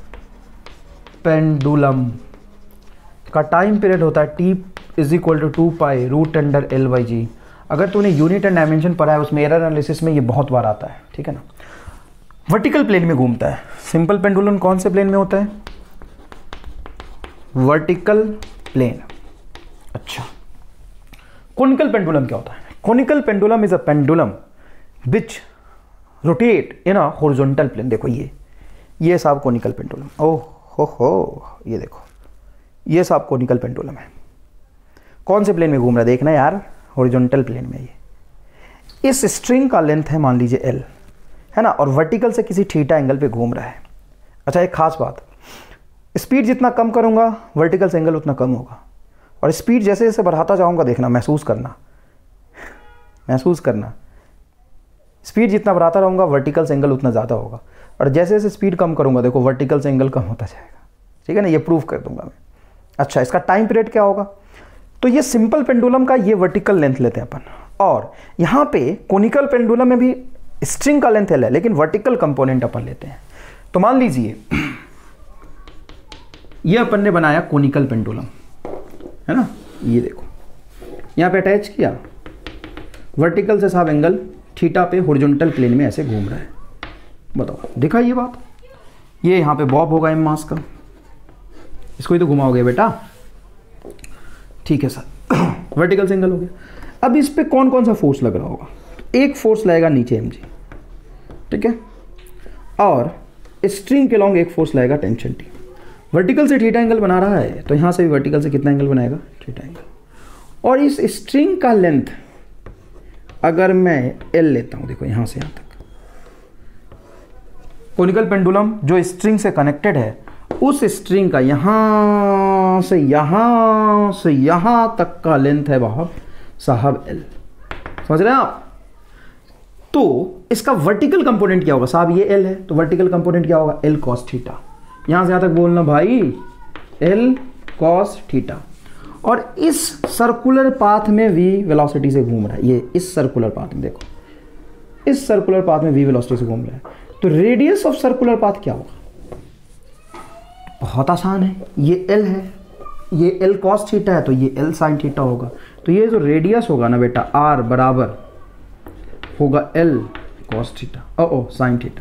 पेंडुलम का टाइम पीरियड होता है t is equal to 2 pi root under L/G। अगर तूने यूनिट एंड डायमेंशन पढ़ा है उसमें एरर एनालिसिस में ये बहुत बार आता है, ठीक है ना। वर्टिकल प्लेन में घूमता है। सिंपल पेंडुलम कौन से प्लेन में होता है? Vertical plane. अच्छा, कोनिकल पेंडुलम क्या होता है? Conical pendulum is a pendulum which rotate in a horizontal plane. देखो ये साहब कोनिकल पेंडुलम, ओह हो, ये देखो ये साहब कोनिकल पेंडुलम है। कौन से प्लेन में घूम रहा है देखना यार? हॉरिजॉन्टल प्लेन में। ये इस स्ट्रिंग का लेंथ है मान लीजिए L, है ना, और वर्टिकल से किसी थीटा एंगल पे घूम रहा है। अच्छा, एक खास बात, स्पीड जितना कम करूंगा वर्टिकल से एंगल उतना कम होगा, और स्पीड जैसे जैसे बढ़ाता जाऊंगा देखना, महसूस करना, स्पीड जितना बढ़ाता रहूंगा वर्टिकल से एंगल उतना ज़्यादा होगा, और जैसे जैसे स्पीड कम करूंगा देखो वर्टिकल से एंगल कम होता जाएगा। ठीक है ना, ये प्रूफ कर दूंगा मैं। अच्छा, इसका टाइम पीरियड क्या होगा? तो ये सिंपल पेंडुलम का ये वर्टिकल लेंथ लेते हैं अपन, और यहाँ पे कोनिकल पेंडुलम में भी स्ट्रिंग का लेंथ L है, लेकिन वर्टिकल कंपोनेंट अपन लेते हैं। तो मान लीजिए ये अपन ने बनाया कोनिकल पेंडुलम, है ना, ये देखो यहाँ पे अटैच किया, वर्टिकल से साहब एंगल थीटा पे हॉरिजॉन्टल प्लेन में ऐसे घूम रहा है। बताओ, दिखा ये बात? ये यहाँ पे बॉब होगा एम मास का, इसको ही तो घुमाओगे बेटा। ठीक है सर, वर्टिकल से एंगल हो गया। अब इस पे कौन कौन सा फोर्स लग रहा होगा? एक फोर्स लगेगा नीचे mg, ठीक है, और स्ट्रिंग के लॉन्ग एक फोर्स लगेगा टेंशन T। वर्टिकल से थीटा एंगल बना रहा है तो यहाँ से भी वर्टिकल से कितना एंगल बनाएगा? Theta angle. और इस स्ट्रिंग का लेंथ अगर मैं L लेता हूँ, देखो यहाँ से यहाँ तक, कोनिकल पेंडुलम जो स्ट्रिंग से कनेक्टेड है, उस स्ट्रिंग का यहाँ से यहाँ तक का लेंथ है वह साहब L। समझ रहे हैं आप? तो इसका वर्टिकल कंपोनेंट क्या होगा साहब? ये L है, तो वर्टिकल कंपोनेंट क्या होगा? L cos theta. यहां से यहां तक बोलना भाई, L cos थीटा। और इस सर्कुलर पाथ में v वेलोसिटी से घूम रहा है, ये इस सर्कुलर पाथ में, देखो इस सर्कुलर पाथ में v वेलोसिटी से घूम रहा है, तो रेडियस ऑफ सर्कुलर पाथ क्या होगा? बहुत आसान है, ये L है, ये L cos थीटा है, तो ये L sin थीटा होगा। तो ये जो रेडियस होगा ना बेटा, R बराबर होगा L cos theta, sin theta,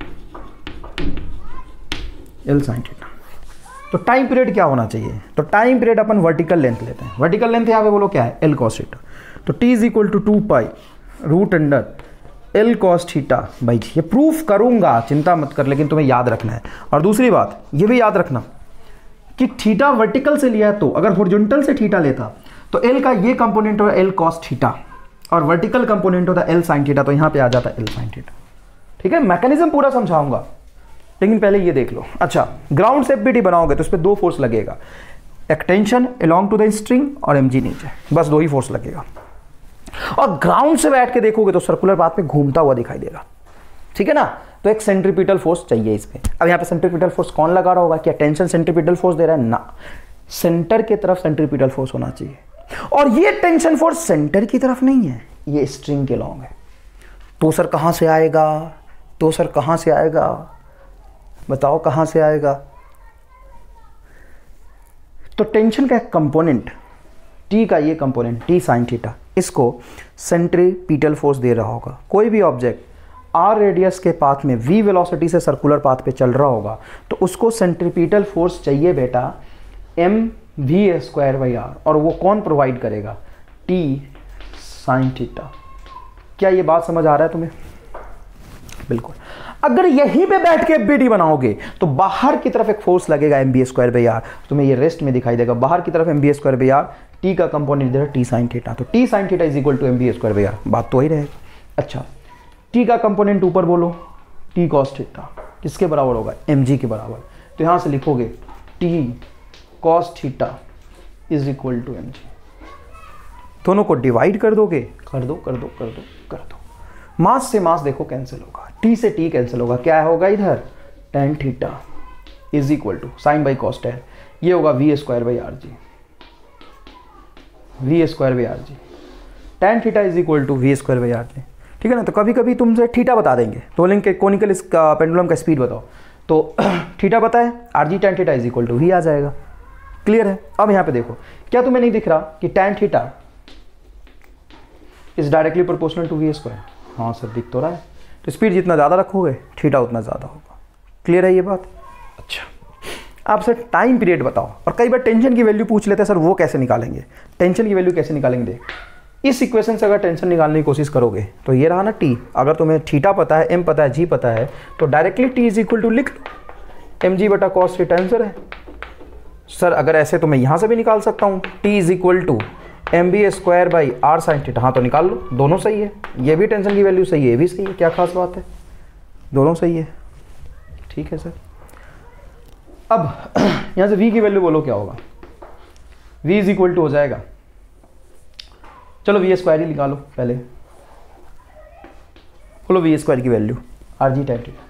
L sin theta. तो टाइम पीरियड क्या होना चाहिए? तो टाइम पीरियड अपन वर्टिकल लेंथ लेते हैं। वर्टिकल लेंथ यहाँ पे बोलो क्या है? L cos theta. तो T is equal to 2 pi root under L cos theta by g. ये प्रूफ करूंगा, चिंता मत कर, लेकिन तुम्हें याद रखना है। और दूसरी बात ये भी याद रखना कि थीटा वर्टिकल से लिया है, तो अगर हॉरिजॉन्टल से थीटा लेता तो L का ये कंपोनेंट होगा L cos थीटा, और वर्टिकल कंपोनेंट होता है L sin थीटा, तो यहाँ पे आ जाता है L sin थीटा। ठीक है, मैकेनिज्म पूरा समझाऊंगा, लेकिन पहले ये देख लो। अच्छा, ग्राउंड से FBT बनाओगे तो इस पर दो फोर्स लगेगा, एक tension along to the string और mg नीचे, बस दो ही फोर्स लगेगा। और ग्राउंड से बैठ के देखोगे तो सर्कुलर पाथ में घूमता हुआ दिखाई देगा। ठीक है ना, तो एक सेंट्रीपिटल फोर्स चाहिए इस पे। अब यहाँ पे सेंट्रीपिटल फोर्स कौन लगा रहा होगा? क्या टेंशन सेंट्रीपिटल फोर्स दे रहा है? ना, सेंटर की तरफ सेंट्रीपिटल फोर्स होना चाहिए, और ये टेंशन फोर्स सेंटर की तरफ नहीं है, ये स्ट्रिंग के लॉन्ग है। तो सर कहां से आएगा? तो सर कहां से आएगा? बताओ कहां से आएगा? तो टेंशन का एक कंपोनेंट T का, ये कंपोनेंट T sin थीटा, इसको सेंट्रीपिटल फोर्स दे रहा होगा। कोई भी ऑब्जेक्ट R रेडियस के पाथ में v वेलोसिटी से सर्कुलर पाथ पे चल रहा होगा तो उसको सेंट्रीपिटल फोर्स चाहिए बेटा mv²/r, और वो कौन प्रोवाइड करेगा? T sin theta. क्या ये बात समझ आ रहा है तुम्हें? बिल्कुल। अगर यहीं पे बैठ के FBT बनाओगे तो बाहर की तरफ एक फोर्स लगेगा mv²/r, तुम्हें ये रेस्ट में दिखाई देगा। बाहर की तरफ mv²/r, T का कंपोनेंट इधर T sin थीटा, तो T sin theta is equal to mv²/r, बात तो ही रहेगी। अच्छा, T का कंपोनेंट ऊपर बोलो T cos थीटा, किसके बराबर होगा? mg के बराबर। तो यहां से लिखोगे T cos theta is equal to mg। दोनों को डिवाइड कर दोगे, कर दो। मास से मास देखो कैंसिल होगा, T से T कैंसिल होगा, क्या होगा इधर? tan theta is equal to sine by cos tan, ये होगा v²/rg, v²/rg। tan theta is equal to v²/rg। ठीक है ना, तो कभी कभी तुमसे थीटा बता देंगे तो बोलेंगे कोनिकल इसका पेंडुलम का स्पीड बताओ, तो थीटा पता है, rg tan theta is equal to v आ जाएगा। क्लियर है? अब यहाँ पे देखो, क्या तुम्हें नहीं दिख रहा कि tan theta is directly proportional to v²? हाँ सर, दिख तो रहा है। तो स्पीड जितना ज़्यादा रखोगे थीटा उतना ज़्यादा होगा। क्लियर है ये बात? अच्छा, आपसे टाइम पीरियड बताओ। और कई बार टेंशन की वैल्यू पूछ लेते हैं सर, वो कैसे निकालेंगे? टेंशन की वैल्यू कैसे निकालेंगे? देख, इस इक्वेशन से अगर टेंशन निकालने की कोशिश करोगे तो ये रहा ना टी। अगर तुम्हें थीटा पता है, एम पता है, जी पता है, तो directly t is equal to लिख लो एम जी बटा कॉस थीटा आंसर है। सर अगर ऐसे तो मैं यहाँ से भी निकाल सकता हूँ, t is equal to m B square by are sine theta. हाँ तो निकाल लो, दोनों सही है। ये भी टेंशन की वैल्यू सही है, ये भी सही है, क्या खास बात है, दोनों सही है। ठीक है सर। अब यहाँ से v की वैल्यू बोलो क्या होगा? v इज इक्वल टू हो जाएगा, चलो वी स्क्वायर ही निकालो पहले, बोलो वी स्क्वायर की value r g tan theta.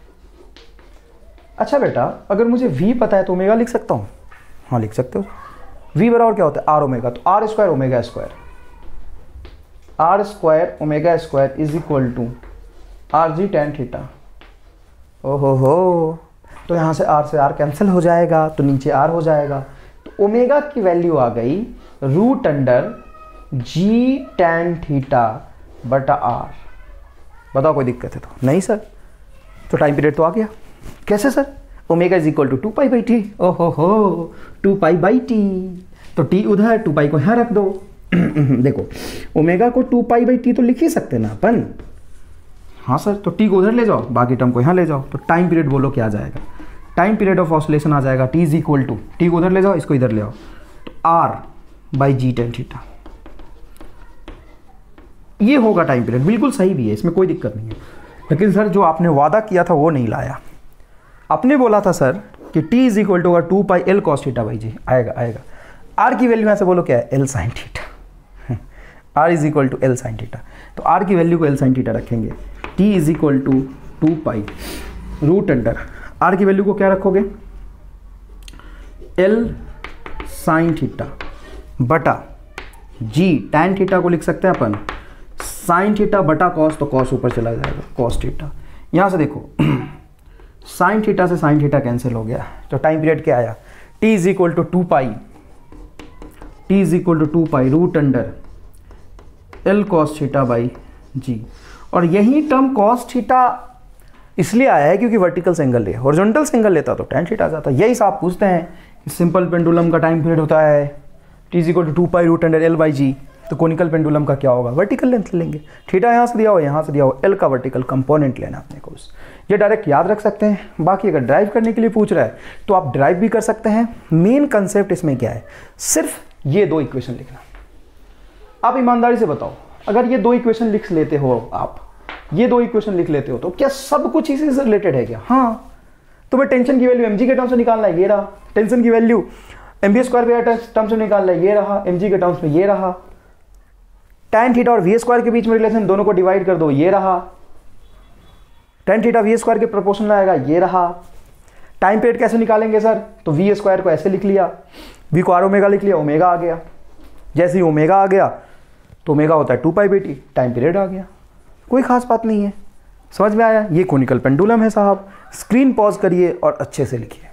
अच्छा बेटा, अगर मुझे v पता है तो ओमेगा लिख सकता हूँ? हाँ लिख सकते हो। v बराबर क्या होता है? आर ओमेगा, तो r square omega square, r square omega square is equal to are g tan theta. ओहो हो, तो यहाँ से आर कैंसिल हो जाएगा, तो नीचे आर हो जाएगा, तो ओमेगा की वैल्यू आ गई root under g tan theta बटा आर। बताओ कोई दिक्कत है तो? नहीं सर। तो टाइम पीरियड तो आ गया। कैसे sir? Omega is equal to 2 by t. ओहो हो, 2 बाई टी, तो टी उधर, 2 को यहाँ रख दो। देखो ओमेगा को 2 बाई टी तो लिख ही सकते ना अपन। हाँ सर, तो टी को उधर ले जाओ, बाकी टर्म को यहाँ ले जाओ, तो टाइम पीरियड बोलो क्या आ जाएगा? टाइम पीरियड ऑफ ऑसिलेशन आ जाएगा t is equal to, t को उधर ले जाओ, इसको इधर ले आओ, तो r by g tan theta. ये होगा टाइम पीरियड, बिल्कुल सही भी है, इसमें कोई दिक्कत नहीं है। लेकिन सर जो आपने वादा किया था वो नहीं लाया। आपने बोला था सर कि t is equal to 2 pi L cos theta by g. आएगा आएगा। आर की वैल्यू ऐसे बोलो क्या है? L sine theta. R is equal to L sine theta, तो आर की वैल्यू को एल साइन थीटा रखेंगे। t is equal to 2 pi root under, r की वैल्यू को क्या रखोगे? एल साइन थीटा बटा जी टैन थीटा को लिख सकते हैं अपन साइन थीटा बटा कॉस, तो कॉस ऊपर चला जाएगा, कॉस थीटा। यहाँ से देखो साइन थीटा से साइन थीटा कैंसिल हो गया, तो टाइम पीरियड क्या आया? t is equal to 2 pi, t is equal to 2 pi root under L cos theta by g. और यही टर्म कॉस थीटा इसलिए आया है क्योंकि वर्टिकल एंगल ले, हॉरिजॉन्टल एंगल लेता तो टैन थीटा आ जाता। यही साहब पूछते हैं कि सिंपल पेंडुलम का टाइम पीरियड होता है t is equal to 2 pi root under L by g, तो कोनिकल पेंडुलम का क्या होगा? वर्टिकल लेंथ लेंगे। थीटा यहाँ से दिया हो, यहाँ से दिया हो, एल का वर्टिकल कंपोनेंट लेना अपने को। ये डायरेक्ट याद रख सकते हैं। बाकी अगर ड्राइव करने के लिए पूछ रहा है तो आप ड्राइव भी कर सकते हैं। मेन कंसेप्ट इसमें क्या है? सिर्फ ये 2 इक्वेशन लिखना। आप ईमानदारी से बताओ, अगर ये 2 इक्वेशन लिख लेते हो, आप ये 2 इक्वेशन लिख लेते हो, तो क्या सब कुछ इसी से रिलेटेड है क्या? हाँ। तुम्हें टेंशन की वैल्यू एम जी के टर्म्स में निकालना है, ये रहा। टेंशन की वैल्यू एम बी स्क्वायर के टर्म्स में निकालना है, ये रहा। एम जी के टर्म्स में ये रहा। tan थीटा और वी स्क्वायर के बीच में रिलेशन, दोनों को डिवाइड कर दो, ये रहा। tan थीटा वी स्क्वायर के प्रोपोर्शनल आएगा, ये रहा। टाइम पीरियड कैसे निकालेंगे सर? तो वी स्क्वायर को ऐसे लिख लिया, वी को आर ओमेगा लिख लिया, ओमेगा आ गया। जैसे ही ओमेगा आ गया तो ओमेगा होता है 2 pi by t, time period आ गया। कोई खास बात नहीं है। समझ में आया? ये कोनिकल पेंडुलम है साहब। स्क्रीन पॉज करिए और अच्छे से लिखिए।